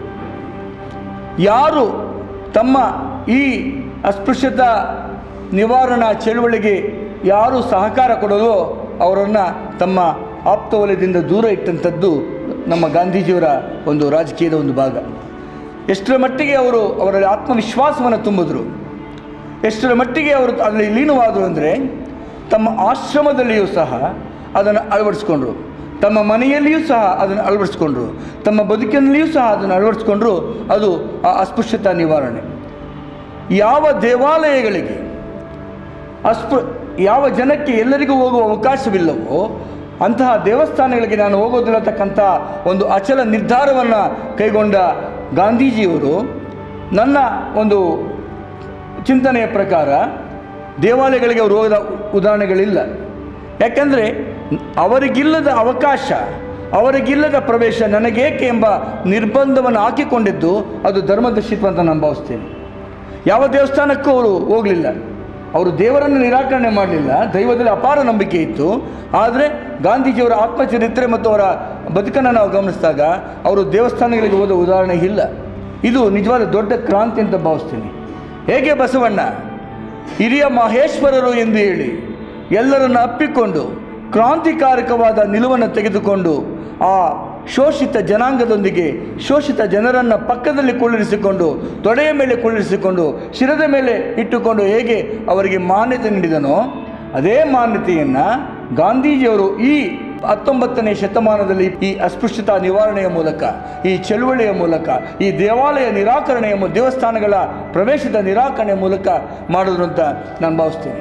ಯಾರು ತಮ್ಮ ಈ ಅಸ್ಪೃಶ್ಯತಾ ನಿವಾರಣಾ ಚಳುವಳಿಗೆ ಯಾರು ಸಹಕಾರ ಕೊಡೋದೋ ಅವರನ್ನು ತಮ್ಮ ಆಪ್ತ ವಲಯದಿಂದ ದೂರ ಇಟ್ಟಂಥದ್ದು ನಮ್ಮ ಗಾಂಧೀಜಿಯವರ ಒಂದು ರಾಜಕೀಯದ ಒಂದು ಭಾಗ. ಎಷ್ಟರ ಮಟ್ಟಿಗೆ ಅವರು ಅವರಲ್ಲಿ ಆತ್ಮವಿಶ್ವಾಸವನ್ನು ತುಂಬಿದ್ರು, ಎಷ್ಟರ ಮಟ್ಟಿಗೆ ಅವರು ಅದರಲ್ಲಿ ಲೀನವಾದರು ಅಂದರೆ, ತಮ್ಮ ಆಶ್ರಮದಲ್ಲಿಯೂ ಸಹ ಅದನ್ನು ಅಳವಡಿಸ್ಕೊಂಡ್ರು, ತಮ್ಮ ಮನೆಯಲ್ಲಿಯೂ ಸಹ ಅದನ್ನು ಅಳವಡಿಸ್ಕೊಂಡ್ರು, ತಮ್ಮ ಬದುಕಿನಲ್ಲಿಯೂ ಸಹ ಅದನ್ನು ಅಳವಡಿಸ್ಕೊಂಡ್ರು. ಅದು ಆ ಅಸ್ಪೃಶ್ಯತಾ ನಿವಾರಣೆ. ಯಾವ ದೇವಾಲಯಗಳಿಗೆ ಅಸ್ಪೃ ಯಾವ ಜನಕ್ಕೆ ಎಲ್ಲರಿಗೂ ಹೋಗುವ ಅವಕಾಶವಿಲ್ಲವೋ ಅಂತಹ ದೇವಸ್ಥಾನಗಳಿಗೆ ನಾನು ಹೋಗೋದಿರತಕ್ಕಂಥ ಒಂದು ಅಚಲ ನಿರ್ಧಾರವನ್ನು ಕೈಗೊಂಡ ಗಾಂಧೀಜಿಯವರು ನನ್ನ ಒಂದು ಚಿಂತನೆಯ ಪ್ರಕಾರ ದೇವಾಲಯಗಳಿಗೆ ಅವರು ಹೋದ ಉದಾಹರಣೆಗಳಿಲ್ಲ. ಯಾಕೆಂದರೆ ಅವರಿಗಿಲ್ಲದ ಅವಕಾಶ, ಅವರಿಗಿಲ್ಲದ ಪ್ರವೇಶ ನನಗೇಕೆ ಎಂಬ ನಿರ್ಬಂಧವನ್ನು ಹಾಕಿಕೊಂಡಿದ್ದು ಅದು ಧರ್ಮದರ್ಶಿತ್ವ ಅಂತ ನಾನು ಭಾವಿಸ್ತೇನೆ. ಯಾವ ದೇವಸ್ಥಾನಕ್ಕೂ ಅವರು ಹೋಗಲಿಲ್ಲ, ಅವರು ದೇವರನ್ನು ನಿರಾಕರಣೆ ಮಾಡಲಿಲ್ಲ, ದೈವದಲ್ಲಿ ಅಪಾರ ನಂಬಿಕೆ ಇತ್ತು. ಆದರೆ ಗಾಂಧೀಜಿಯವರ ಆತ್ಮಚರಿತ್ರೆ ಮತ್ತು ಅವರ ಬದುಕನ್ನು ನಾವು ಗಮನಿಸಿದಾಗ ಅವರು ದೇವಸ್ಥಾನಗಳಿಗೆ ಹೋದ ಉದಾಹರಣೆ ಇಲ್ಲ. ಇದು ನಿಜವಾದ ದೊಡ್ಡ ಕ್ರಾಂತಿ ಅಂತ ಭಾವಿಸ್ತೀನಿ. ಹೇಗೆ ಬಸವಣ್ಣ ಹಿರಿಯ ಮಹೇಶ್ವರರು ಎಂದು ಹೇಳಿ ಎಲ್ಲರನ್ನು ಅಪ್ಪಿಕೊಂಡು ಕ್ರಾಂತಿಕಾರಕವಾದ ನಿಲುವನ್ನು ತೆಗೆದುಕೊಂಡು ಆ ಶೋಷಿತ ಜನಾಂಗದೊಂದಿಗೆ ಶೋಷಿತ ಜನರನ್ನು ಪಕ್ಕದಲ್ಲಿ ಕುಳ್ಳಿರಿಸಿಕೊಂಡು ತೊಡೆಯ ಮೇಲೆ ಕುಳ್ಳಿರಿಸಿಕೊಂಡು ಶಿರದ ಮೇಲೆ ಇಟ್ಟುಕೊಂಡು ಹೇಗೆ ಅವರಿಗೆ ಮಾನ್ಯತೆ ನೀಡಿದನೋ ಅದೇ ಮಾನ್ಯತೆಯನ್ನು ಗಾಂಧೀಜಿಯವರು ಈ ಹತ್ತೊಂಬತ್ತನೇ ಶತಮಾನದಲ್ಲಿ ಈ ಅಸ್ಪೃಶ್ಯತಾ ನಿವಾರಣೆಯ ಮೂಲಕ, ಈ ಚಳುವಳಿಯ ಮೂಲಕ, ಈ ದೇವಾಲಯ ನಿರಾಕರಣೆಯ ದೇವಸ್ಥಾನಗಳ ಪ್ರವೇಶದ ನಿರಾಕರಣೆಯ ಮೂಲಕ ಮಾಡಿದ್ರು ಅಂತ ನಾನು ಭಾವಿಸ್ತೇನೆ.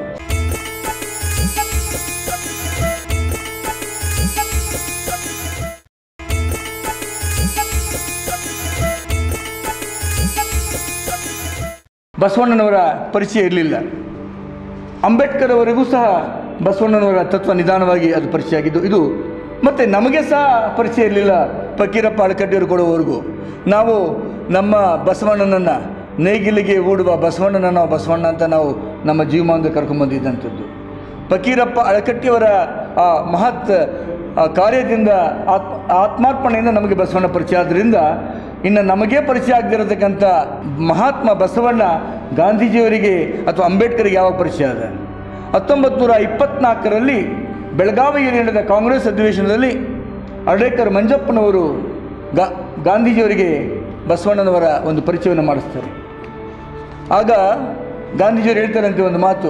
ಬಸವಣ್ಣನವರ ಪರಿಚಯ ಇರಲಿಲ್ಲ. ಅಂಬೇಡ್ಕರ್ ಅವರಿಗೂ ಸಹ ಬಸವಣ್ಣನವರ ತತ್ವ ನಿಧಾನವಾಗಿ ಅದು ಪರಿಚಯ ಆಗಿದ್ದು. ಇದು ಮತ್ತು ನಮಗೆ ಸಹ ಪರಿಚಯ ಇರಲಿಲ್ಲ. ಫಕೀರಪ್ಪ ಅಳಕಟ್ಟಿಯವರು ಕೊಡುವವರೆಗೂ ನಾವು ನಮ್ಮ ಬಸವಣ್ಣನನ್ನು ನೇಗಿಲಿಗೆ ಹೂಡುವ ಬಸವಣ್ಣನ ನಾವು ಬಸವಣ್ಣ ಅಂತ ನಾವು ನಮ್ಮ ಜೀವಮಾನದಲ್ಲಿ ಕರ್ಕೊಂಡ್ಬಂದಿದ್ದಂಥದ್ದು. ಫಕೀರಪ್ಪ ಅಳಕಟ್ಟಿಯವರ ಆ ಮಹತ್ ಕಾರ್ಯದಿಂದ ಆತ್ಮ ಆತ್ಮಾರ್ಪಣೆಯಿಂದ ನಮಗೆ ಬಸವಣ್ಣ ಪರಿಚಯ ಆದ್ದರಿಂದ ಇನ್ನು ನಮಗೇ ಪರಿಚಯ ಆಗದಿರತಕ್ಕಂಥ ಮಹಾತ್ಮ ಬಸವಣ್ಣ ಗಾಂಧೀಜಿಯವರಿಗೆ ಅಥವಾ ಅಂಬೇಡ್ಕರ್ಗೆ ಯಾವಾಗ ಪರಿಚಯ ಆದ? ಹತ್ತೊಂಬತ್ತು ನೂರ ಇಪ್ಪತ್ತ್ನಾಲ್ಕರಲ್ಲಿ ಬೆಳಗಾವಿಯಲ್ಲಿ ನಡೆದ ಕಾಂಗ್ರೆಸ್ ಅಧಿವೇಶನದಲ್ಲಿ ಅರ್ಡೇಕರ್ ಮಂಜಪ್ಪನವರು ಗಾ ಗಾಂಧೀಜಿಯವರಿಗೆ ಬಸವಣ್ಣನವರ ಒಂದು ಪರಿಚಯವನ್ನು ಮಾಡಿಸ್ತಾರೆ. ಆಗ ಗಾಂಧೀಜಿಯವರು ಹೇಳ್ತಾರಂತೆ ಒಂದು ಮಾತು,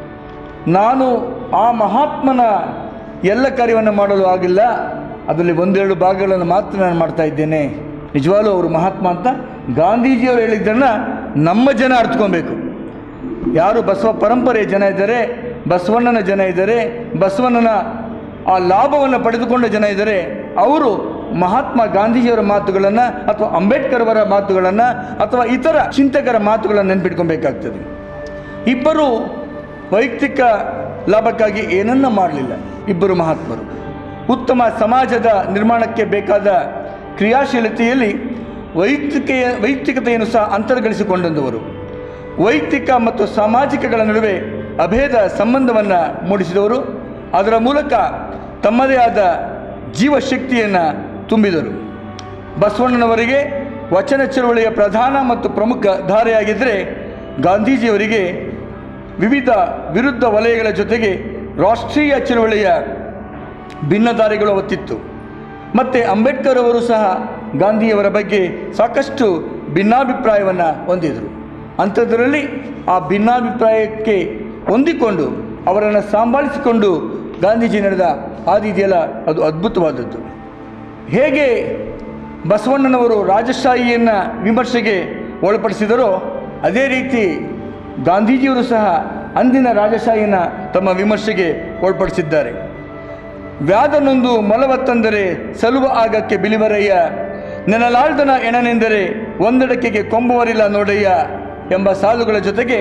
ನಾನು ಆ ಮಹಾತ್ಮನ ಎಲ್ಲ ಕಾರ್ಯವನ್ನು ಮಾಡಲು ಆಗಿಲ್ಲ, ಅದರಲ್ಲಿ ಒಂದೆರಡು ಭಾಗಗಳನ್ನು ಮಾತ್ರ ನಾನು ಮಾಡ್ತಾ ಇದ್ದೇನೆ. ನಿಜವಾಗ್ಲೂ ಅವರು ಮಹಾತ್ಮ ಅಂತ ಗಾಂಧೀಜಿಯವರು ಹೇಳಿದ್ದನ್ನು ನಮ್ಮ ಜನ ಅರ್ಥಕೊಬೇಕು. ಯಾರು ಬಸವ ಪರಂಪರೆಯ ಜನ ಇದ್ದಾರೆ, ಬಸವಣ್ಣನ ಜನ ಇದ್ದಾರೆ, ಬಸವಣ್ಣನ ಆ ಲಾಭವನ್ನು ಪಡೆದುಕೊಂಡ ಜನ ಇದ್ದಾರೆ, ಅವರು ಮಹಾತ್ಮ ಗಾಂಧೀಜಿಯವರ ಮಾತುಗಳನ್ನು ಅಥವಾ ಅಂಬೇಡ್ಕರ್ ಅವರ ಮಾತುಗಳನ್ನು ಅಥವಾ ಇತರ ಚಿಂತಕರ ಮಾತುಗಳನ್ನು ನೆನಪಿಟ್ಕೊಬೇಕಾಗ್ತದೆ. ಇಬ್ಬರು ವೈಯಕ್ತಿಕ ಲಾಭಕ್ಕಾಗಿ ಏನನ್ನ ಮಾಡಲಿಲ್ಲ. ಇಬ್ಬರು ಮಹಾತ್ಮರು ಉತ್ತಮ ಸಮಾಜದ ನಿರ್ಮಾಣಕ್ಕೆ ಬೇಕಾದ ಕ್ರಿಯಾಶೀಲತೆಯಲ್ಲಿ ವೈಯಕ್ತಿಕೆಯ ವೈಯಕ್ತಿಕತೆಯನ್ನು ಸಹ ಅಂತರ್ಗಳಿಸಿಕೊಂಡವರು, ವೈಯಕ್ತಿಕ ಮತ್ತು ಸಾಮಾಜಿಕಗಳ ನಡುವೆ ಅಭೇದ ಸಂಬಂಧವನ್ನು ಮೂಡಿಸಿದವರು, ಅದರ ಮೂಲಕ ತಮ್ಮದೇ ಆದ ಜೀವಶಕ್ತಿಯನ್ನು ತುಂಬಿದರು. ಬಸವಣ್ಣನವರಿಗೆ ವಚನ ಚಳುವಳಿಯ ಪ್ರಧಾನ ಮತ್ತು ಪ್ರಮುಖ ಧಾರೆಯಾಗಿದ್ದರೆ, ಗಾಂಧೀಜಿಯವರಿಗೆ ವಿವಿಧ ವಿರುದ್ಧ ವಲಯಗಳ ಜೊತೆಗೆ ರಾಷ್ಟ್ರೀಯ ಚಳುವಳಿಯ ಭಿನ್ನಧಾರೆಗಳು ಒತ್ತಿತ್ತು. ಮತ್ತು ಅಂಬೇಡ್ಕರ್ ಅವರು ಸಹ ಗಾಂಧಿಯವರ ಬಗ್ಗೆ ಸಾಕಷ್ಟು ಭಿನ್ನಾಭಿಪ್ರಾಯವನ್ನು ಹೊಂದಿದರು. ಅಂಥದ್ರಲ್ಲಿ ಆ ಭಿನ್ನಾಭಿಪ್ರಾಯಕ್ಕೆ ಹೊಂದಿಕೊಂಡು ಅವರನ್ನು ಸಂಭಾಳಿಸಿಕೊಂಡು ಗಾಂಧೀಜಿ ನಡೆದ ಹಾದಿ ಇದೆಯಲ್ಲ, ಅದು ಅದ್ಭುತವಾದದ್ದು. ಹೇಗೆ ಬಸವಣ್ಣನವರು ರಾಜಶಾಹಿಯನ್ನು ವಿಮರ್ಶೆಗೆ ಒಳಪಡಿಸಿದರೋ ಅದೇ ರೀತಿ ಗಾಂಧೀಜಿಯವರು ಸಹ ಅಂದಿನ ರಾಜಶಾಹಿಯನ್ನು ತಮ್ಮ ವಿಮರ್ಶೆಗೆ ಒಳಪಡಿಸಿದ್ದಾರೆ. ವ್ಯಾಧನೊಂದು ಮೊಲವ ತಂದರೆ ಸಲುವ ಆಗಕ್ಕೆ ಬಿಲಿವರಯ್ಯ, ನೆನಲಾಳ್ದನ ಎಣನೆಂದರೆ ಒಂದಡಕೆಗೆ ಕೊಂಬುವರಿಲ್ಲ ನೋಡಯ್ಯ ಎಂಬ ಸಾಲುಗಳ ಜೊತೆಗೆ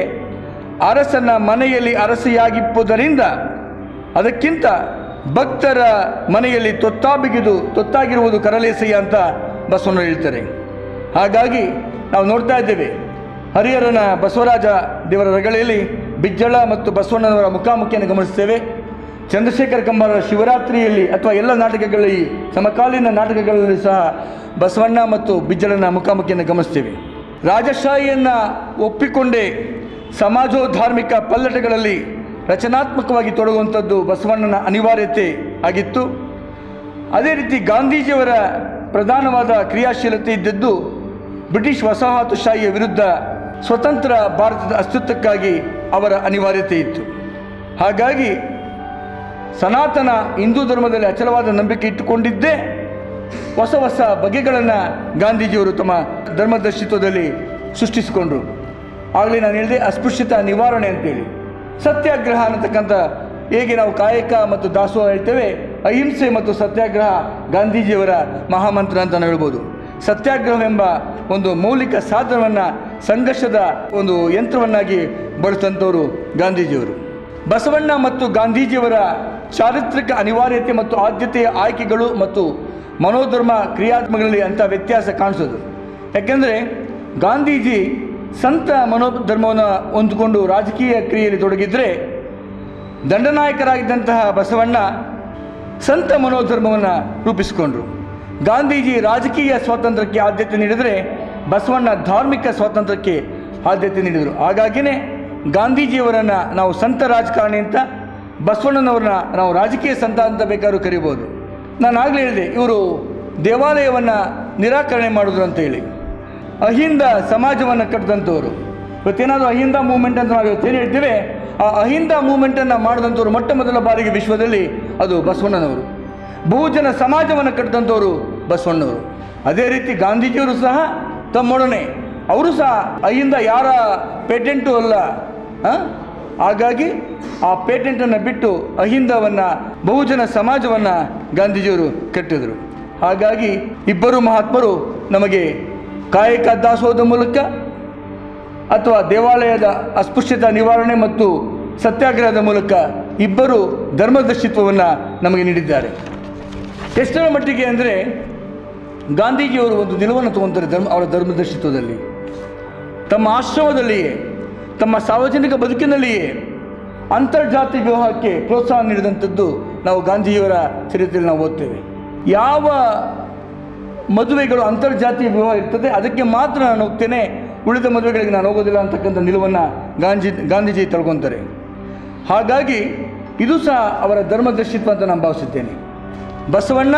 ಅರಸನ ಮನೆಯಲ್ಲಿ ಅರಸಿಯಾಗಿಪ್ಪುದರಿಂದ ಅದಕ್ಕಿಂತ ಭಕ್ತರ ಮನೆಯಲ್ಲಿ ತೊತ್ತಾಬಿಗಿದು ತೊತ್ತಾಗಿರುವುದು ಕರಲೇಸಯ್ಯ ಅಂತ ಬಸವಣ್ಣ ಹೇಳ್ತಾರೆ. ಹಾಗಾಗಿ ನಾವು ನೋಡ್ತಾ ಇದ್ದೇವೆ, ಹರಿಹರನ ಬಸವರಾಜ ದೇವರ ರಗಳೆಯಲ್ಲಿ ಬಿಜ್ಜಳ ಮತ್ತು ಬಸವಣ್ಣನವರ ಮುಖಾಮುಖಿಯನ್ನು ಗಮನಿಸ್ತೇವೆ. ಚಂದ್ರಶೇಖರ ಕಂಬಾರರ ಶಿವರಾತ್ರಿಯಲ್ಲಿ ಅಥವಾ ಎಲ್ಲ ನಾಟಕಗಳಲ್ಲಿ ಸಮಕಾಲೀನ ನಾಟಕಗಳಲ್ಲಿ ಸಹ ಬಸವಣ್ಣ ಮತ್ತು ಬಿಜ್ಜಳನ ಮುಖಾಮುಖಿಯನ್ನು ಗಮನಿಸ್ತೇವೆ. ರಾಜಶಾಹಿಯನ್ನು ಒಪ್ಪಿಕೊಂಡೇ ಸಮಾಜೋಧಾರ್ಮಿಕ ಪಲ್ಲಟಗಳಲ್ಲಿ ರಚನಾತ್ಮಕವಾಗಿ ತೊಡಗುವಂಥದ್ದು ಬಸವಣ್ಣನ ಅನಿವಾರ್ಯತೆ ಆಗಿತ್ತು. ಅದೇ ರೀತಿ ಗಾಂಧೀಜಿಯವರ ಪ್ರಧಾನವಾದ ಕ್ರಿಯಾಶೀಲತೆ ಇದ್ದದ್ದು ಬ್ರಿಟಿಷ್ ವಸಾಹತುಶಾಹಿಯ ವಿರುದ್ಧ ಸ್ವತಂತ್ರ ಭಾರತದ ಅಸ್ತಿತ್ವಕ್ಕಾಗಿ ಅವರ ಅನಿವಾರ್ಯತೆ ಇತ್ತು. ಹಾಗಾಗಿ ಸನಾತನ ಹಿಂದೂ ಧರ್ಮದಲ್ಲಿ ಅಚಲವಾದ ನಂಬಿಕೆ ಇಟ್ಟುಕೊಂಡಿದ್ದೇ ಹೊಸ ಹೊಸ ಬಗೆಗಳನ್ನು ಗಾಂಧೀಜಿಯವರು ತಮ್ಮ ಧರ್ಮದರ್ಶಿತ್ವದಲ್ಲಿ ಸೃಷ್ಟಿಸಿಕೊಂಡರು. ಆಗಲೇ ನಾನು ಹೇಳಿದೆ ಅಸ್ಪೃಶ್ಯತಾ ನಿವಾರಣೆ ಅಂತೇಳಿ. ಸತ್ಯಾಗ್ರಹ ಅನ್ನತಕ್ಕಂಥ ಹೇಗೆ ನಾವು ಕಾಯಕ ಮತ್ತು ದಾಸೋಹ ಹೇಳ್ತೇವೆ, ಅಹಿಂಸೆ ಮತ್ತು ಸತ್ಯಾಗ್ರಹ ಗಾಂಧೀಜಿಯವರ ಮಹಾಮಂತ್ರ ಅಂತ ಹೇಳ್ಬೋದು. ಸತ್ಯಾಗ್ರಹವೆಂಬ ಒಂದು ಮೌಲಿಕ ಸಾಧನವನ್ನು ಸಂಘರ್ಷದ ಒಂದು ಯಂತ್ರವನ್ನಾಗಿ ಬಳಸಿದಂಥವರು ಗಾಂಧೀಜಿಯವರು. ಬಸವಣ್ಣ ಮತ್ತು ಗಾಂಧೀಜಿಯವರ ಚಾರಿತ್ರಿಕ ಅನಿವಾರ್ಯತೆ ಮತ್ತು ಆದ್ಯತೆಯ ಆಯ್ಕೆಗಳು ಮತ್ತು ಮನೋಧರ್ಮ ಕ್ರಿಯಾತ್ಮಕಗಳಲ್ಲಿ ಅಂಥ ವ್ಯತ್ಯಾಸ ಕಾಣಿಸೋದು. ಯಾಕೆಂದರೆ ಗಾಂಧೀಜಿ ಸಂತ ಮನೋಧರ್ಮವನ್ನು ಹೊಂದಿಕೊಂಡು ರಾಜಕೀಯ ಕ್ರಿಯೆಯಲ್ಲಿ ತೊಡಗಿದರೆ, ದಂಡನಾಯಕರಾಗಿದ್ದಂತಹ ಬಸವಣ್ಣ ಸಂತ ಮನೋಧರ್ಮವನ್ನು ರೂಪಿಸಿಕೊಂಡರು. ಗಾಂಧೀಜಿ ರಾಜಕೀಯ ಸ್ವಾತಂತ್ರ್ಯಕ್ಕೆ ಆದ್ಯತೆ ನೀಡಿದರೆ, ಬಸವಣ್ಣ ಧಾರ್ಮಿಕ ಸ್ವಾತಂತ್ರ್ಯಕ್ಕೆ ಆದ್ಯತೆ ನೀಡಿದರು. ಹಾಗಾಗಿಯೇ ಗಾಂಧೀಜಿಯವರನ್ನು ನಾವು ಸಂತ ರಾಜಕಾರಣಿ ಅಂತ, ಬಸವಣ್ಣನವ್ರನ್ನ ನಾವು ರಾಜಕೀಯ ಸಂತ ಅಂತ ಬೇಕಾದ್ರೂ ಕರಿಬೋದು. ನಾನು ಆಗಲೇ ಹೇಳಿದೆ, ಇವರು ದೇವಾಲಯವನ್ನು ನಿರಾಕರಣೆ ಮಾಡಿದ್ರು ಅಂತ ಹೇಳಿ. ಅಹಿಂದ ಸಮಾಜವನ್ನು ಕಟ್ಟಿದಂಥವ್ರು. ಇವತ್ತೇನಾದರೂ ಅಹಿಂದ ಮೂವ್ಮೆಂಟ್ ಅಂತ ನಾವು ಇವತ್ತೇನು ಹೇಳ್ತೇವೆ, ಆ ಅಹಿಂದ ಮೂವ್ಮೆಂಟನ್ನು ಮಾಡಿದಂಥವ್ರು ಮೊಟ್ಟ ಮೊದಲ ಬಾರಿಗೆ ವಿಶ್ವದಲ್ಲಿ ಅದು ಬಸವಣ್ಣನವರು. ಬಹುಜನ ಸಮಾಜವನ್ನು ಕಟ್ಟಿದಂಥವರು ಬಸವಣ್ಣವರು. ಅದೇ ರೀತಿ ಗಾಂಧೀಜಿಯವರು ಸಹ ತಮ್ಮೊಡನೆ ಅವರು ಸಹ ಅಹಿಂದ ಯಾರ ಪೇಟೆಂಟು ಅಲ್ಲ. ಹಾಗಾಗಿ ಆ ಪೇಟೆಂಟನ್ನು ಬಿಟ್ಟು ಅಹಿಂದವನ್ನು, ಬಹುಜನ ಸಮಾಜವನ್ನು ಗಾಂಧೀಜಿಯವರು ಕಟ್ಟಿದರು. ಹಾಗಾಗಿ ಇಬ್ಬರು ಮಹಾತ್ಮರು ನಮಗೆ ಕಾಯಕ ದಾಸೋಹದ ಮೂಲಕ ಅಥವಾ ದೇವಾಲಯದ ಅಸ್ಪೃಶ್ಯತಾ ನಿವಾರಣೆ ಮತ್ತು ಸತ್ಯಾಗ್ರಹದ ಮೂಲಕ ಇಬ್ಬರು ಧರ್ಮದರ್ಶಿತ್ವವನ್ನು ನಮಗೆ ನೀಡಿದ್ದಾರೆ. ಎಷ್ಟರ ಮಟ್ಟಿಗೆ ಅಂದರೆ, ಗಾಂಧೀಜಿಯವರು ಒಂದು ನಿಲುವನ್ನು ತಗೊತಾರೆ ಧರ್ಮ ಅವರ ಧರ್ಮದರ್ಶಿತ್ವದಲ್ಲಿ. ತಮ್ಮ ಆಶ್ರಮದಲ್ಲಿಯೇ, ತಮ್ಮ ಸಾರ್ವಜನಿಕ ಬದುಕಿನಲ್ಲಿಯೇ ಅಂತರ್ಜಾತಿ ವಿವಾಹಕ್ಕೆ ಪ್ರೋತ್ಸಾಹ ನೀಡಿದಂಥದ್ದು ನಾವು ಗಾಂಧೀಜಿಯವರ ಚರಿತ್ರೆಯಲ್ಲಿ ನಾವು ಓದ್ತೇವೆ. ಯಾವ ಮದುವೆಗಳು ಅಂತರ್ಜಾತಿ ವಿವಾಹ ಇರ್ತದೆ ಅದಕ್ಕೆ ಮಾತ್ರ ನಾನು ಹೋಗ್ತೇನೆ, ಉಳಿದ ಮದುವೆಗಳಿಗೆ ನಾನು ಹೋಗೋದಿಲ್ಲ ಅಂತಕ್ಕಂಥ ನಿಲುವನ್ನು ಗಾಂಧಿ ಗಾಂಧೀಜಿ ತಳ್ಕೊತಾರೆ. ಹಾಗಾಗಿ ಇದು ಸಹ ಅವರ ಧರ್ಮದರ್ಶಿತ್ವ ಅಂತ ನಾನು ಭಾವಿಸುತ್ತೇನೆ. ಬಸವಣ್ಣ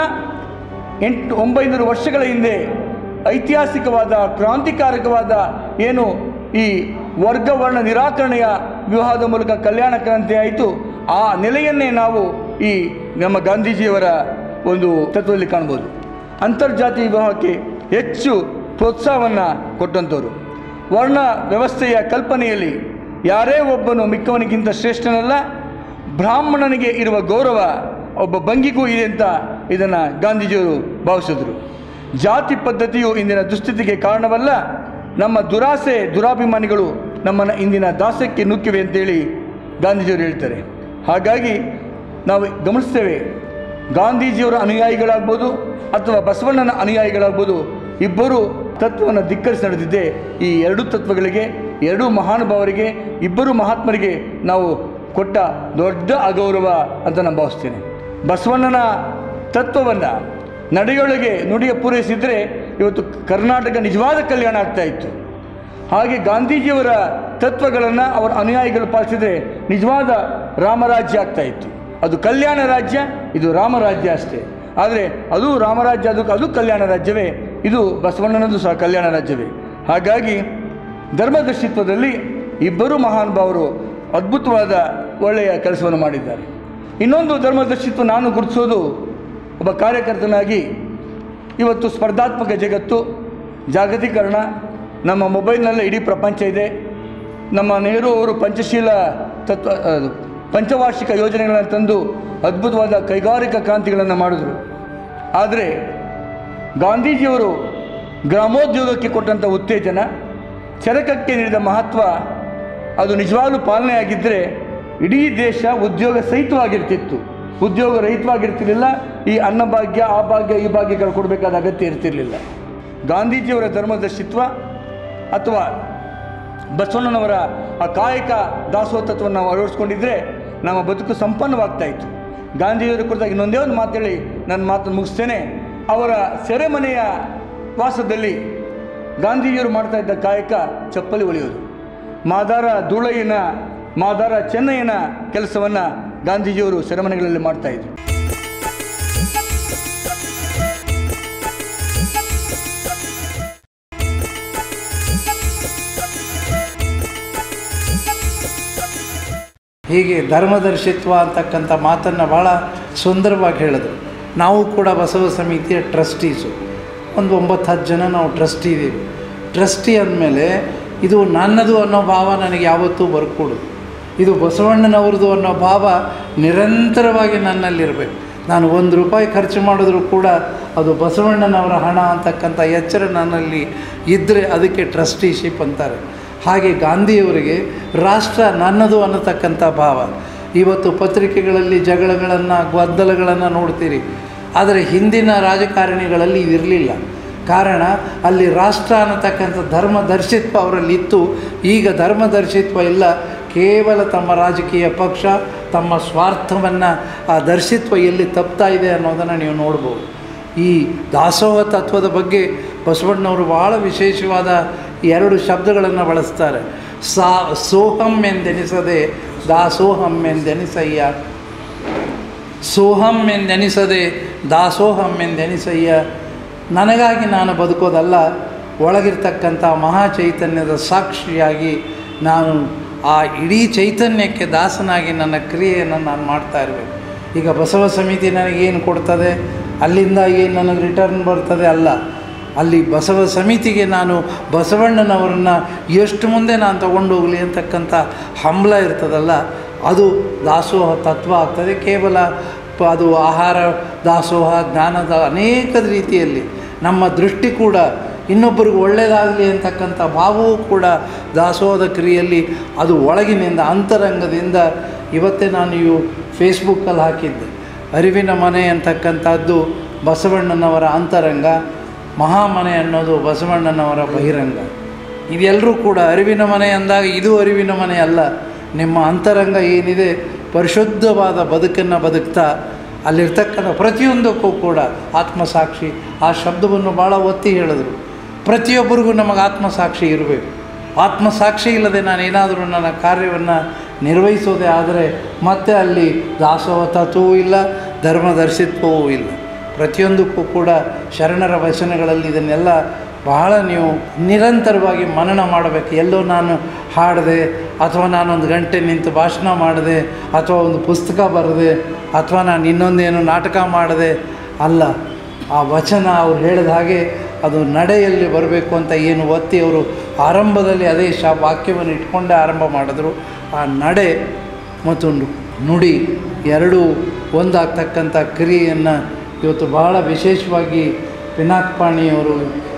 ಎಂಟು ಒಂಬೈನೂರು ವರ್ಷಗಳ ಹಿಂದೆ ಐತಿಹಾಸಿಕವಾದ ಕ್ರಾಂತಿಕಾರಕವಾದ ಏನು ಈ ವರ್ಗವರ್ಣ ನಿರಾಕರಣೆಯ ವಿವಾಹದ ಮೂಲಕ ಕಲ್ಯಾಣ ಕ್ರಾಂತಿ ಆಯಿತು, ಆ ನೆಲೆಯನ್ನೇ ನಾವು ಈ ನಮ್ಮ ಗಾಂಧೀಜಿಯವರ ಒಂದು ತತ್ವದಲ್ಲಿ ಕಾಣ್ಬೋದು. ಅಂತರ್ಜಾತಿ ವಿವಾಹಕ್ಕೆ ಹೆಚ್ಚು ಪ್ರೋತ್ಸಾಹವನ್ನು ಕೊಟ್ಟಂಥವ್ರು. ವರ್ಣ ವ್ಯವಸ್ಥೆಯ ಕಲ್ಪನೆಯಲ್ಲಿ ಯಾರೇ ಒಬ್ಬನು ಮಿಕ್ಕವನಿಗಿಂತ ಶ್ರೇಷ್ಠನಲ್ಲ, ಬ್ರಾಹ್ಮಣನಿಗೆ ಇರುವ ಗೌರವ ಒಬ್ಬ ಭಂಗಿಗೂ ಇದೆ ಅಂತ ಇದನ್ನು ಗಾಂಧೀಜಿಯವರು ಭಾವಿಸಿದರು. ಜಾತಿ ಪದ್ಧತಿಯು ಇಂದಿನ ದುಸ್ಥಿತಿಗೆ ಕಾರಣವಲ್ಲ, ನಮ್ಮ ದುರಾಸೆ ದುರಾಭಿಮಾನಿಗಳು ನಮ್ಮನ್ನು ಇಂದಿನ ದಾಸ್ಯಕ್ಕೆ ನುಗ್ಗಿವೆ ಅಂತೇಳಿ ಗಾಂಧೀಜಿಯವರು ಹೇಳ್ತಾರೆ. ಹಾಗಾಗಿ ನಾವು ಗಮನಿಸ್ತೇವೆ, ಗಾಂಧೀಜಿಯವರ ಅನುಯಾಯಿಗಳಾಗ್ಬೋದು ಅಥವಾ ಬಸವಣ್ಣನ ಅನುಯಾಯಿಗಳಾಗ್ಬೋದು, ಇಬ್ಬರು ತತ್ವವನ್ನು ಧಿಕ್ಕರಿಸಿ ನಡೆದಿದ್ದೆ ಈ ಎರಡೂ ತತ್ವಗಳಿಗೆ, ಎರಡೂ ಮಹಾನುಭಾವರಿಗೆ, ಇಬ್ಬರು ಮಹಾತ್ಮರಿಗೆ ನಾವು ಕೊಟ್ಟ ದೊಡ್ಡ ಅಗೌರವ ಅಂತ ನಾನು ಭಾವಿಸ್ತೇನೆ. ಬಸವಣ್ಣನ ತತ್ವವನ್ನು ನಡೆಯೊಳಗೆ ನುಡಿಯ ಪೂರೈಸಿದರೆ ಇವತ್ತು ಕರ್ನಾಟಕ ನಿಜವಾದ ಕಲ್ಯಾಣ ಆಗ್ತಾ ಇತ್ತು. ಹಾಗೆ ಗಾಂಧೀಜಿಯವರ ತತ್ವಗಳನ್ನು ಅವರ ಅನುಯಾಯಿಗಳು ಪಾಲಿಸಿದರೆ ನಿಜವಾದ ರಾಮರಾಜ್ಯ ಆಗ್ತಾ ಇತ್ತು. ಅದು ಕಲ್ಯಾಣ ರಾಜ್ಯ, ಇದು ರಾಮರಾಜ್ಯ ಅಷ್ಟೇ. ಆದರೆ ಅದು ರಾಮರಾಜ್ಯ, ಅದಕ್ಕೆ ಅದು ಕಲ್ಯಾಣ ರಾಜ್ಯವೇ, ಇದು ಬಸವಣ್ಣನದು ಸಹ ಕಲ್ಯಾಣ ರಾಜ್ಯವೇ. ಹಾಗಾಗಿ ಧರ್ಮದರ್ಶಿತ್ವದಲ್ಲಿ ಇಬ್ಬರು ಮಹಾನುಭಾವರು ಅದ್ಭುತವಾದ ಒಳ್ಳೆಯ ಕೆಲಸವನ್ನು ಮಾಡಿದ್ದಾರೆ. ಇನ್ನೊಂದು ಧರ್ಮದರ್ಶಿತ್ವ ನಾನು ಗುರುತಿಸೋದು, ಒಬ್ಬ ಕಾರ್ಯಕರ್ತನಾಗಿ ಇವತ್ತು ಸ್ಪರ್ಧಾತ್ಮಕ ಜಗತ್ತು, ಜಾಗತೀಕರಣ, ನಮ್ಮ ಮೊಬೈಲ್ನಲ್ಲೇ ಇಡೀ ಪ್ರಪಂಚ ಇದೆ. ನಮ್ಮ ನೆಹರು ಅವರು ಪಂಚಶೀಲ ತತ್ವ ಪಂಚವಾರ್ಷಿಕ ಯೋಜನೆಗಳನ್ನು ತಂದು ಅದ್ಭುತವಾದ ಕೈಗಾರಿಕಾ ಕ್ರಾಂತಿಗಳನ್ನು ಮಾಡಿದರು. ಆದರೆ ಗಾಂಧೀಜಿಯವರು ಗ್ರಾಮೋದ್ಯೋಗಕ್ಕೆ ಕೊಟ್ಟಂಥ ಉತ್ತೇಜನ, ಚರಕಕ್ಕೆ ನೀಡಿದ ಮಹತ್ವ, ಅದು ನಿಜವಾಗ್ಲೂ ಪಾಲನೆಯಾಗಿದ್ದರೆ ಇಡೀ ದೇಶ ಉದ್ಯೋಗ ಸಹಿತವಾಗಿರ್ತಿತ್ತು, ಉದ್ಯೋಗ ರಹಿತವಾಗಿರ್ತಿರಲಿಲ್ಲ. ಈ ಅನ್ನಭಾಗ್ಯ, ಆ ಭಾಗ್ಯ, ಈ ಭಾಗ್ಯಗಳು ಕೊಡಬೇಕಾದ ಅಗತ್ಯ ಇರ್ತಿರಲಿಲ್ಲ. ಗಾಂಧೀಜಿಯವರ ಧರ್ಮದರ್ಶಿತ್ವ ಅಥವಾ ಬಸವಣ್ಣನವರ ಆ ಕಾಯಕ ದಾಸೋಹ ತತ್ವವನ್ನು ನಾವು ಅಳವಡಿಸ್ಕೊಂಡಿದ್ದರೆ ನಮ್ಮ ಬದುಕು ಸಂಪನ್ನವಾಗ್ತಾಯಿತ್ತು. ಗಾಂಧೀಜಿಯವರ ಕುರಿತಾಗಿ ಇನ್ನೊಂದೇ ಒಂದು ಮಾತೇಳಿ ನನ್ನ ಮಾತನ್ನು ಮುಗಿಸ್ತೇನೆ. ಅವರ ಸೆರೆಮನೆಯ ವಾಸದಲ್ಲಿ ಗಾಂಧೀಜಿಯವರು ಮಾಡ್ತಾ ಇದ್ದ ಕಾಯಕ ಚಪ್ಪಲಿ ಹೊಲಿಯೋದು. ಮಾದಾರ ಧೂಳಯ್ಯನ, ಮಾದಾರ ಚೆನ್ನಯ್ಯನ ಕೆಲಸವನ್ನು ಗಾಂಧೀಜಿಯವರು ಸೆರೆಮನೆಗಳಲ್ಲಿ ಮಾಡ್ತಾಯಿದ್ರು. ಹೀಗೆ ಧರ್ಮದರ್ಶಿತ್ವ ಅಂತಕ್ಕಂಥ ಮಾತನ್ನು ಭಾಳ ಸುಂದರವಾಗಿ ಹೇಳಿದ್ರು. ನಾವು ಕೂಡ ಬಸವ ಸಮಿತಿಯ ಟ್ರಸ್ಟೀಸು, ಒಂದು ಒಂಬತ್ತು ಹತ್ತು ಜನ ನಾವು ಟ್ರಸ್ಟಿ ಇದ್ದೀವಿ. ಟ್ರಸ್ಟಿ ಅಂದಮೇಲೆ ಇದು ನನ್ನದು ಅನ್ನೋ ಭಾವ ನನಗೆ ಯಾವತ್ತೂ ಬರ್ಕೊಡು, ಇದು ಬಸವಣ್ಣನವ್ರದ್ದು ಅನ್ನೋ ಭಾವ ನಿರಂತರವಾಗಿ ನನ್ನಲ್ಲಿರಬೇಕು. ನಾನು ಒಂದು ರೂಪಾಯಿ ಖರ್ಚು ಮಾಡಿದ್ರೂ ಕೂಡ ಅದು ಬಸವಣ್ಣನವರ ಹಣ ಅಂತಕ್ಕಂಥ ಎಚ್ಚರ ನನ್ನಲ್ಲಿ ಇದ್ದರೆ ಅದಕ್ಕೆ ಟ್ರಸ್ಟಿಶಿಪ್ ಅಂತಾರೆ. ಹಾಗೆ ಗಾಂಧಿಯವರಿಗೆ ರಾಷ್ಟ್ರ ನನ್ನದು ಅನ್ನತಕ್ಕಂಥ ಭಾವ. ಇವತ್ತು ಪತ್ರಿಕೆಗಳಲ್ಲಿ ಜಗಳಗಳನ್ನು ಗೊಂದಲಗಳನ್ನು ನೋಡ್ತೀರಿ, ಆದರೆ ಹಿಂದಿನ ರಾಜಕಾರಣಿಗಳಲ್ಲಿ ಇದಿರಲಿಲ್ಲ. ಕಾರಣ ಅಲ್ಲಿ ರಾಷ್ಟ್ರ ಅನ್ನತಕ್ಕಂಥ ಧರ್ಮದರ್ಶಿತ್ವ ಅವರಲ್ಲಿ ಇತ್ತು. ಈಗ ಧರ್ಮದರ್ಶಿತ್ವ ಇಲ್ಲ, ಕೇವಲ ತಮ್ಮ ರಾಜಕೀಯ ಪಕ್ಷ ತಮ್ಮ ಸ್ವಾರ್ಥವನ್ನು ಆ ದರ್ಶಿತ್ವ ಎಲ್ಲಿ ತಪ್ತಾ ಇದೆ ಅನ್ನೋದನ್ನು ನೀವು ನೋಡ್ಬೋದು. ಈ ದಾಸೋಹ ತತ್ವದ ಬಗ್ಗೆ ಬಸವಣ್ಣವರು ಭಾಳ ವಿಶೇಷವಾದ ಎರಡು ಶಬ್ದಗಳನ್ನು ಬಳಸ್ತಾರೆ. ಸಾ ಸೋಹಂ ಎಂದೆನಿಸದೆ ದಾಸೋಹಂ ಎಂದೆನಿಸಯ್ಯ. ಸೋಹಂ ಎಂದೆನಿಸದೆ ದಾಸೋಹಂ ಎಂದೆನಿಸಯ್ಯ. ನನಗಾಗಿ ನಾನು ಬದುಕೋದಲ್ಲ, ಒಳಗಿರ್ತಕ್ಕಂಥ ಮಹಾ ಚೈತನ್ಯದ ಸಾಕ್ಷಿಯಾಗಿ ನಾನು ಆ ಇಡೀ ಚೈತನ್ಯಕ್ಕೆ ದಾಸನಾಗಿ ನನ್ನ ಕ್ರಿಯೆಯನ್ನು ನಾನು ಮಾಡ್ತಾ ಇರಬೇಕು. ಈಗ ಬಸವ ಸಮಿತಿ ನನಗೇನು ಕೊಡ್ತದೆ, ಅಲ್ಲಿಂದ ಏನು ನನಗೆ ರಿಟರ್ನ್ ಬರ್ತದೆ ಅಲ್ಲ, ಅಲ್ಲಿ ಬಸವ ಸಮಿತಿಗೆ ನಾನು ಬಸವಣ್ಣನವರನ್ನು ಎಷ್ಟು ಮುಂದೆ ನಾನು ತಗೊಂಡು ಹೋಗಲಿ ಅಂತಕ್ಕಂಥ ಹಂಬಲ ಇರ್ತದಲ್ಲ, ಅದು ದಾಸೋಹ ತತ್ವ ಆಗ್ತದೆ. ಕೇವಲ ಅದು ಆಹಾರ ದಾಸೋಹ, ಜ್ಞಾನದ ಅನೇಕ ರೀತಿಯಲ್ಲಿ ನಮ್ಮ ದೃಷ್ಟಿ ಕೂಡ ಇನ್ನೊಬ್ಬರಿಗೆ ಒಳ್ಳೆಯದಾಗಲಿ ಅಂತಕ್ಕಂಥ ಭಾವವೂ ಕೂಡ ದಾಸೋಹದ ಕ್ರಿಯೆಯಲ್ಲಿ ಅದು ಒಳಗಿನಿಂದ ಅಂತರಂಗದಿಂದ. ಇವತ್ತೇ ನಾನು ಇವು ಫೇಸ್ಬುಕ್ಕಲ್ಲಿ ಹಾಕಿದ್ದೆ, ಅರಿವಿನ ಮನೆ ಅಂತಕ್ಕಂಥದ್ದು ಬಸವಣ್ಣನವರ ಅಂತರಂಗ, ಮಹಾಮನೆ ಅನ್ನೋದು ಬಸವಣ್ಣನವರ ಬಹಿರಂಗ. ಇದೆಲ್ಲರೂ ಕೂಡ ಅರಿವಿನ ಮನೆ ಅಂದಾಗ ಇದು ಅರಿವಿನ ಮನೆ ಅಲ್ಲ, ನಿಮ್ಮ ಅಂತರಂಗ ಏನಿದೆ ಪರಿಶುದ್ಧವಾದ ಬದುಕನ್ನು ಬದುಕ್ತಾ ಅಲ್ಲಿರ್ತಕ್ಕಂಥ ಪ್ರತಿಯೊಂದಕ್ಕೂ ಕೂಡ ಆತ್ಮಸಾಕ್ಷಿ. ಆ ಶಬ್ದವನ್ನು ಭಾಳ ಒತ್ತಿ ಹೇಳಿದ್ರು. ಪ್ರತಿಯೊಬ್ಬರಿಗೂ ನಮಗೆ ಆತ್ಮಸಾಕ್ಷಿ ಇರಬೇಕು. ಆತ್ಮಸಾಕ್ಷಿ ಇಲ್ಲದೆ ನಾನೇನಾದರೂ ನನ್ನ ಕಾರ್ಯವನ್ನು ನಿರ್ವಹಿಸೋದೇ ಆದರೆ ಮತ್ತೆ ಅಲ್ಲಿ ದಾಸೋಹ ತತ್ವವೂ ಇಲ್ಲ, ಧರ್ಮದರ್ಶಿತ್ವವೂ ಇಲ್ಲ. ಪ್ರತಿಯೊಂದಕ್ಕೂ ಕೂಡ ಶರಣರ ವಚನಗಳಲ್ಲಿ ಇದನ್ನೆಲ್ಲ ಬಹಳ ನೀವು ನಿರಂತರವಾಗಿ ಮನನ ಮಾಡಬೇಕು. ಎಲ್ಲೋ ನಾನು ಹಾಡಿದೆ ಅಥವಾ ನಾನೊಂದು ಗಂಟೆ ನಿಂತು ಭಾಷಣ ಮಾಡಿದೆ ಅಥವಾ ಒಂದು ಪುಸ್ತಕ ಬರೆದೆ ಅಥವಾ ನಾನು ಇನ್ನೊಂದೇನು ನಾಟಕ ಮಾಡಿದೆ ಅಲ್ಲ. ಆ ವಚನ ಅವ್ರು ಹೇಳಿದ ಹಾಗೆ ಅದು ನಡೆಯಲ್ಲಿ ಬರಬೇಕು ಅಂತ ಏನು ಒತ್ತಿ ಅವರು ಆರಂಭದಲ್ಲಿ ಅದೇ ಶಾ ವಾಕ್ಯವನ್ನು ಇಟ್ಕೊಂಡೇ ಆರಂಭ ಮಾಡಿದ್ರು. ಆ ನಡೆ ಮತ್ತು ನುಡಿ ಎರಡೂ ಒಂದಾಗ್ತಕ್ಕಂಥ ಕ್ರಿಯೆಯನ್ನು ಇವತ್ತು ಬಹಳ ವಿಶೇಷವಾಗಿ ಪಿನಾಕಪಾಣಿಯವರು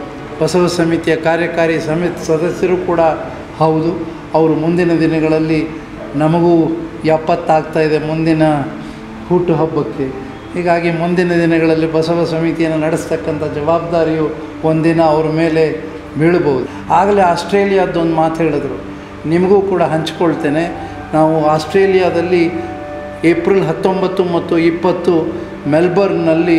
ಬಸವ ಸಮಿತಿಯ ಕಾರ್ಯಕಾರಿ ಸಮಿತಿ ಸದಸ್ಯರು ಕೂಡ ಹೌದು. ಅವರು ಮುಂದಿನ ದಿನಗಳಲ್ಲಿ ನಮಗೂ ಎಪ್ಪತ್ತಾಗ್ತಾಯಿದೆ ಮುಂದಿನ ಹುಟ್ಟುಹಬ್ಬಕ್ಕೆ. ಹೀಗಾಗಿ ಮುಂದಿನ ದಿನಗಳಲ್ಲಿ ಬಸವ ಸಮಿತಿಯನ್ನು ನಡೆಸ್ತಕ್ಕಂಥ ಜವಾಬ್ದಾರಿಯು ಒಂದಿನ ಅವ್ರ ಮೇಲೆ ಬೀಳ್ಬೋದು. ಆಗಲೇ ಆಸ್ಟ್ರೇಲಿಯಾದೊಂದು ಮಾತು ಹೇಳಿದ್ರು, ನಿಮಗೂ ಕೂಡ ಹಂಚ್ಕೊಳ್ತೇನೆ. ನಾವು ಆಸ್ಟ್ರೇಲಿಯಾದಲ್ಲಿ ಏಪ್ರಿಲ್ ಹತ್ತೊಂಬತ್ತು ಮತ್ತು ಇಪ್ಪತ್ತು ಮೆಲ್ಬರ್ನ್ನಲ್ಲಿ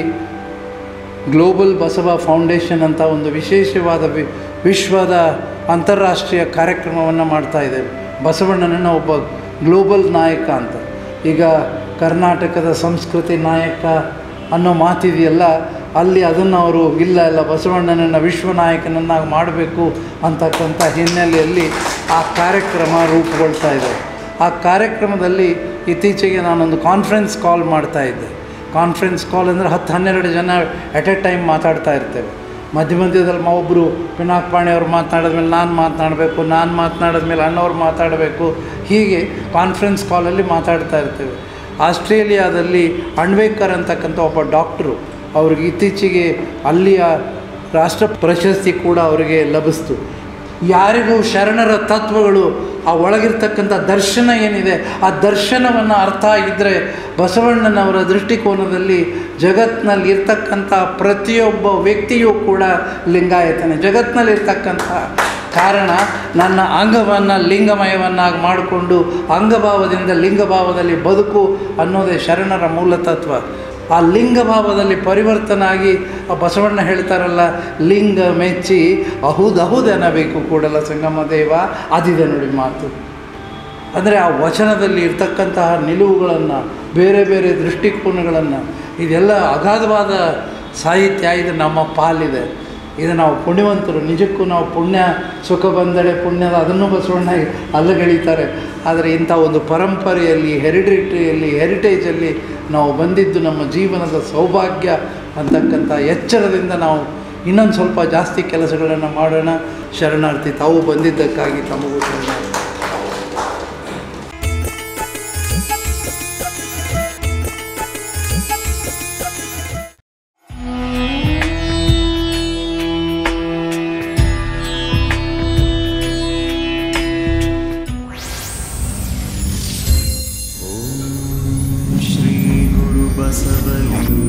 ಗ್ಲೋಬಲ್ ಬಸವ ಫೌಂಡೇಶನ್ ಅಂತ ಒಂದು ವಿಶೇಷವಾದ ವಿ ವಿಶ್ವದ ಅಂತಾರಾಷ್ಟ್ರೀಯ ಕಾರ್ಯಕ್ರಮವನ್ನು ಮಾಡ್ತಾಯಿದ್ದೇವೆ. ಬಸವಣ್ಣನನ್ನು ಒಬ್ಬ ಗ್ಲೋಬಲ್ ನಾಯಕ ಅಂತ. ಈಗ ಕರ್ನಾಟಕದ ಸಂಸ್ಕೃತಿ ನಾಯಕ ಅನ್ನೋ ಮಾತಿದೆಯಲ್ಲ, ಅಲ್ಲಿ ಅದನ್ನು ಅವರು ಇಲ್ಲ ಇಲ್ಲ ಬಸವಣ್ಣನನ್ನು ವಿಶ್ವನಾಯಕನನ್ನಾಗಿ ಮಾಡಬೇಕು ಅಂತಕ್ಕಂಥ ಹಿನ್ನೆಲೆಯಲ್ಲಿ ಆ ಕಾರ್ಯಕ್ರಮ ರೂಪುಗೊಳ್ತಾ ಇದೆ. ಆ ಕಾರ್ಯಕ್ರಮದಲ್ಲಿ ಇತ್ತೀಚೆಗೆ ನಾನೊಂದು ಕಾನ್ಫರೆನ್ಸ್ ಕಾಲ್ ಮಾಡ್ತಾಯಿದ್ದೆ. ಕಾನ್ಫರೆನ್ಸ್ ಕಾಲ್ ಅಂದರೆ ಹತ್ತು ಹನ್ನೆರಡು ಜನ ಎಟ್ ಎ ಟೈಮ್ ಮಾತಾಡ್ತಾ ಇರ್ತೇವೆ. ಮಧ್ಯ ಮಧ್ಯದಲ್ಲಿ ಒಬ್ಬರು ಪಿನಾಕಪಾಣಿಯವ್ರು ಮಾತನಾಡಿದ್ಮೇಲೆ ನಾನು ಮಾತನಾಡಬೇಕು, ನಾನು ಮಾತನಾಡಿದ್ಮೇಲೆ ಅಣ್ಣವ್ರು ಮಾತಾಡಬೇಕು. ಹೀಗೆ ಕಾನ್ಫರೆನ್ಸ್ ಕಾಲಲ್ಲಿ ಮಾತಾಡ್ತಾ ಇರ್ತೇವೆ. ಆಸ್ಟ್ರೇಲಿಯಾದಲ್ಲಿ ಅಣ್ವೇಕರ್ ಅಂತಕ್ಕಂಥ ಒಬ್ಬ ಡಾಕ್ಟ್ರು, ಅವ್ರಿಗೆ ಇತ್ತೀಚೆಗೆ ಅಲ್ಲಿಯ ರಾಷ್ಟ್ರ ಪ್ರಶಸ್ತಿ ಕೂಡ ಅವರಿಗೆ ಲಭಿಸ್ತು. ಯಾರಿಗೂ ಶರಣರ ತತ್ವಗಳು ಆ ಒಳಗಿರ್ತಕ್ಕಂಥ ದರ್ಶನ ಏನಿದೆ ಆ ದರ್ಶನವನ್ನು ಅರ್ಥ ಆಗಿದ್ದರೆ ಬಸವಣ್ಣನವರ ದೃಷ್ಟಿಕೋನದಲ್ಲಿ ಜಗತ್ತಿನಲ್ಲಿ ಇರ್ತಕ್ಕಂಥ ಪ್ರತಿಯೊಬ್ಬ ವ್ಯಕ್ತಿಯೂ ಕೂಡ ಲಿಂಗಾಯತನೇ. ಜಗತ್ತಿನಲ್ಲಿರ್ತಕ್ಕಂಥ ಕಾರಣ ನನ್ನ ಅಂಗವನ್ನು ಲಿಂಗಮಯವನ್ನಾಗಿ ಮಾಡಿಕೊಂಡು ಅಂಗಭಾವದಿಂದ ಲಿಂಗಭಾವದಲ್ಲಿ ಬದುಕು ಅನ್ನೋದೇ ಶರಣರ ಮೂಲ ತತ್ವ. ಆ ಲಿಂಗಭಾವದಲ್ಲಿ ಪರಿವರ್ತನಾಗಿ ಆ ಬಸವಣ್ಣ ಹೇಳ್ತಾರಲ್ಲ, ಲಿಂಗ ಮೆಚ್ಚಿ ಅಹುದಹುದೆನ್ನಬೇಕು ಕೂಡಲ ಸಂಗಮ ದೇವ, ಅದಿದೆ ನೋಡಿ ಮಾತು. ಅಂದರೆ ಆ ವಚನದಲ್ಲಿ ಇರ್ತಕ್ಕಂತಹ ನಿಲುವುಗಳನ್ನು, ಬೇರೆ ಬೇರೆ ದೃಷ್ಟಿಕೋನಗಳನ್ನು, ಇದೆಲ್ಲ ಅಗಾಧವಾದ ಸಾಹಿತ್ಯ. ಇದು ನಮ್ಮ ಪಾಲಿದೆ. ಇದು ನಾವು ಪುಣ್ಯವಂತರು. ನಿಜಕ್ಕೂ ನಾವು ಪುಣ್ಯ ಸುಖ ಬಂದಡೆ ಪುಣ್ಯದ ಅದನ್ನು ಬಸವಣ್ಣ ಅಲ್ಲಗಳಿತಾರೆ. ಆದರೆ ಇಂಥ ಒಂದು ಪರಂಪರೆಯಲ್ಲಿ, ಹೆರಿಡಿಟ್ರಿಯಲ್ಲಿ, ಹೆರಿಟೇಜಲ್ಲಿ ನಾವು ಬಂದಿದ್ದು ನಮ್ಮ ಜೀವನದ ಸೌಭಾಗ್ಯ ಅಂತಕ್ಕಂಥ ಎಚ್ಚರದಿಂದ ನಾವು ಇನ್ನೊಂದು ಸ್ವಲ್ಪ ಜಾಸ್ತಿ ಕೆಲಸಗಳನ್ನು ಮಾಡೋಣ. ಶರಣಾರ್ಥಿ. ತಾವು ಬಂದಿದ್ದಕ್ಕಾಗಿ ತಮಗೂ ಶರಣಾರ್ಥಿ. ಬಸವಲಿಂಗ